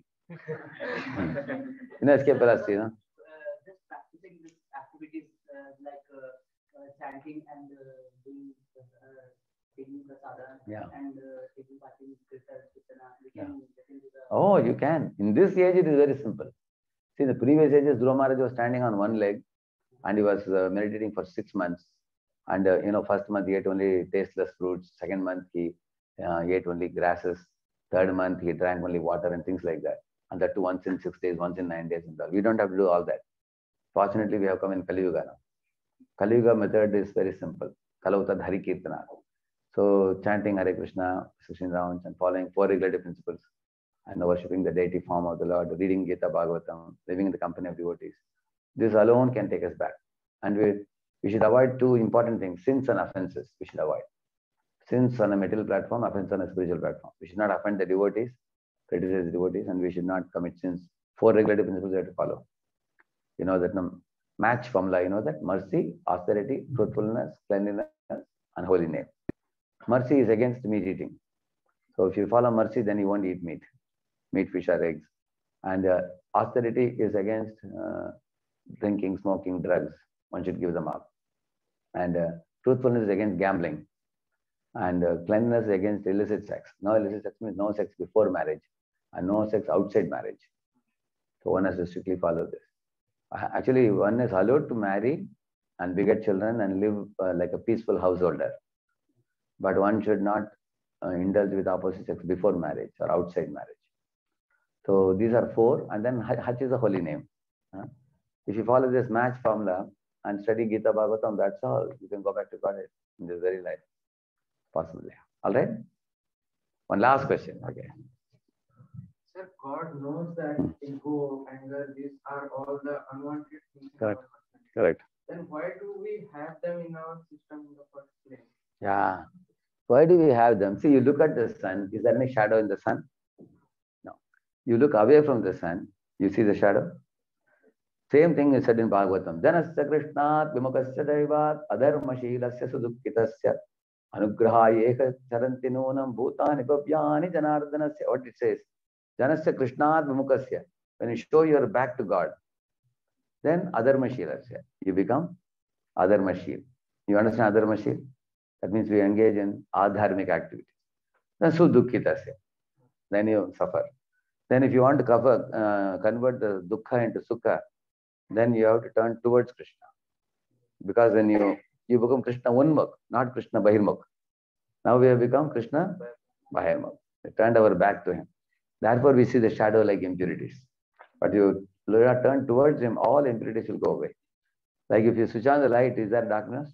Escape velocity, no? Just practicing these activities like chanting and doing taking prasada and taking part in kirtana, we can get into the... Oh, you can. In this age, it is very simple. See, in the previous ages, Dhruva Maharaj was standing on one leg and he was meditating for 6 months. And, first month he ate only tasteless fruits. Second month he ate only grasses. Third month he drank only water and things like that. And that too once in 6 days, once in 9 days. And all. We don't have to do all that. Fortunately, we have come in Kali Yuga now. Kali Yuga method is very simple. Kalavutad Hari Kirtana. So chanting Hare Krishna, 16 rounds and following 4 regulative principles and worshipping the deity form of the Lord, reading Gita Bhagavatam, living in the company of devotees. This alone can take us back. And we should avoid 2 important things, sins and offenses. We should avoid. Sins on a material platform, offense on a spiritual platform. We should not offend the devotees, criticize the devotees, and we should not commit sins. 4 regulative principles we have to follow. That match formula, that mercy, austerity, truthfulness, cleanliness, and holy name. Mercy is against meat eating. So if you follow mercy, then you won't eat meat, fish, or eggs. And austerity is against drinking, smoking, drugs. One should give them up. And truthfulness is against gambling. And cleanliness is against illicit sex. No illicit sex means no sex before marriage and no sex outside marriage. So one has to strictly follow this. Actually, one is allowed to marry and beget children and live like a peaceful householder. But one should not indulge with opposite sex before marriage or outside marriage. So these are 4. And then Hach is a holy name. If you follow this match formula and study Gita Bhagavatam, that's all. You can go back to Godhead in this very life. Possibly. All right? One last question. Okay. Sir, God knows that ego, anger, these are all the unwanted things. Correct. Correct. Then why do we have them in our system in the first place? Yeah. Why do we have them? See, you look at the sun. Is there any shadow in the sun? No. You look away from the sun. You see the shadow? Same thing is said in Bhagavatam. Janasya Krishnat Vimukasya Daivat Adharmashilasya Sudukkitasya Anugrahayeka Charanti Nunam Bhutani Bhavyani Janardanasya. What it says? Janasya Krishnat Vimukasya. When you show your back to God, then Adharmashilasya. You become Adharmashil. You understand Adharmashil? That means we engage in adharmic activities. Then Sudukkitasya. Then you suffer. Then if you want to convert the dukkha into sukha, then you have to turn towards Krishna. Because then you become Krishna Unmukh, not Krishna Bahirmukh. Now we have become Krishna Bahirmukh. We turned our back to him. Therefore we see the shadow like impurities. But you turn towards him, all impurities will go away. Like if you switch on the light, is there darkness?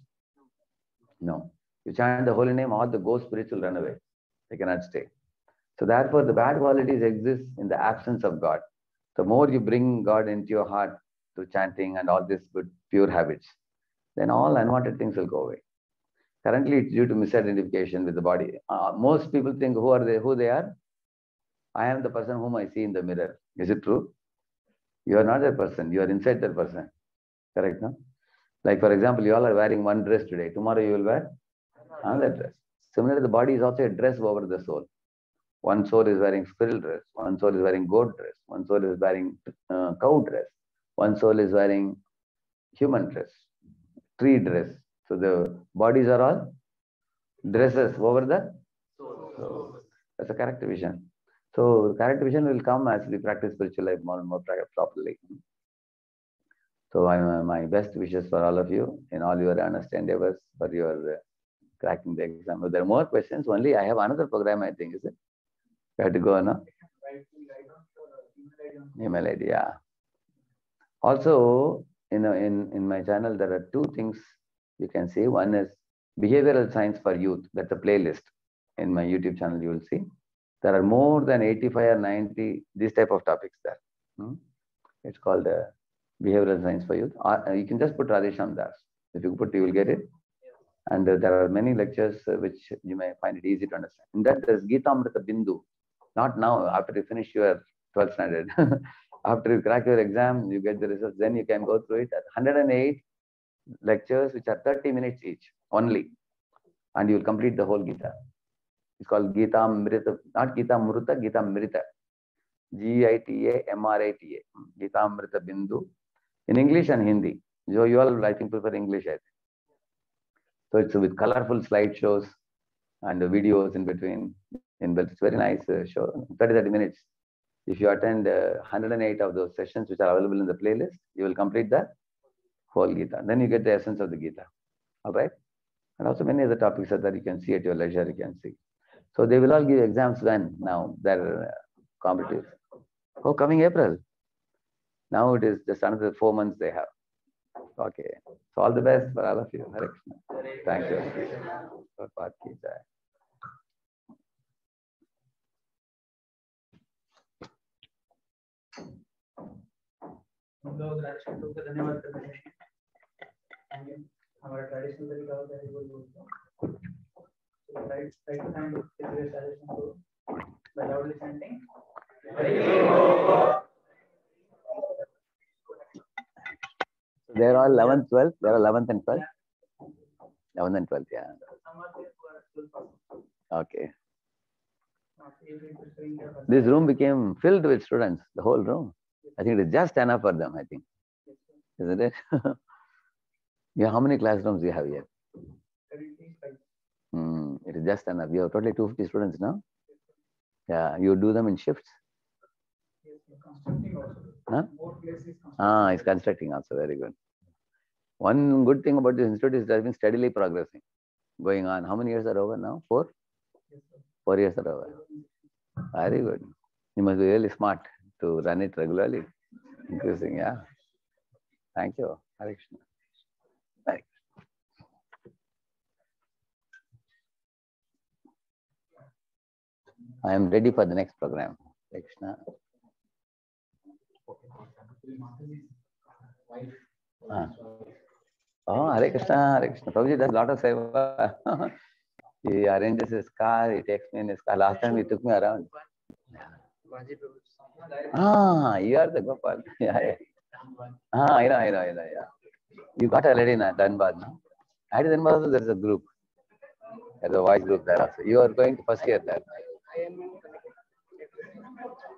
No. You chant the holy name, all the ghost spirits will run away. They cannot stay. So therefore the bad qualities exist in the absence of God. The more you bring God into your heart through chanting and all these good, pure habits, then all unwanted things will go away. Currently, it's due to misidentification with the body. Most people think who they are. I am the person whom I see in the mirror. Is it true? You are not that person. You are inside that person. Correct, no? Like, for example, you all are wearing one dress today. Tomorrow you will wear another dress. Similarly, the body is also a dress over the soul. One soul is wearing squirrel dress. One soul is wearing goat dress. One soul is wearing cow dress. One soul is wearing human dress, tree dress. So the bodies are all dresses over the soul. That's a character vision. So character vision will come as we practice spiritual life more and more properly. So my best wishes for all of you in all your earnest endeavors for your cracking the exam. If there are more questions, only I have another program, I think, is it? You have to go, no? Email ID, yeah. Also, in my channel, there are two things you can see. One is behavioral science for youth. That's a playlist. In my YouTube channel, you will see. There are more than 85 or 90 these type of topics there. It's called behavioral science for youth. You can just put Radhesham Das. If you put, you will get it. And there are many lectures which you may find it easy to understand. In that, there's Gita Amrita Bindu. Not now, after you finish your 12th standard. After you crack your exam, you get the results, then you can go through it. 108 lectures, which are 30 minutes each only. And you will complete the whole Gita. It's called Gita Amrita, not Gita Amrita, Gita Amrita. Gitamrita. Gita Amrita Bindu. In English and Hindi. So you all, I think, prefer English, I think. So it's with colorful slideshows and the videos in between. But it's very nice show, 30 minutes. If you attend 108 of those sessions which are available in the playlist, you will complete the whole Gita. Then you get the essence of the Gita. All right? And also many other topics that you can see at your leisure, you can see. So they will all give exams when now they're competitive. Oh, coming April. Now it is just another 4 months they have. Okay. So all the best for all of you. Hare Krishna. Thank you. धन्यवाद करते हैं हमारा traditional तरीका होता है वो right hand के suggestion को by loudly chanting They're all 11th, 12th. They're 11th and 12th. 11th and 12th, yeah. Okay. This room became filled with students, the whole room. I think it is just enough for them, I think. Isn't it? Yeah, how many classrooms do you have here? It is just enough. You have totally 250 students now? Yeah, you do them in shifts? Huh? It's constructing also, very good. One good thing about this institute is it has been steadily progressing, going on. How many years are over now? 4? 4 years are over. Very good. You must be really smart to run it regularly. Increasing, yeah. Thank you. Hare Krishna. Hare Krishna. I am ready for the next program. Hare Krishna. Oh, Hare Krishna, Hare Krishna. Prabhuji does a lot of seva. He arranges his car, he takes me in his car. Last time he took me around. You are the Gopal. Yeah. I know. Yeah. You got already in Dhanbad, no? At Dhanbad also there is a group. There's a voice group there also. You are going to first year there.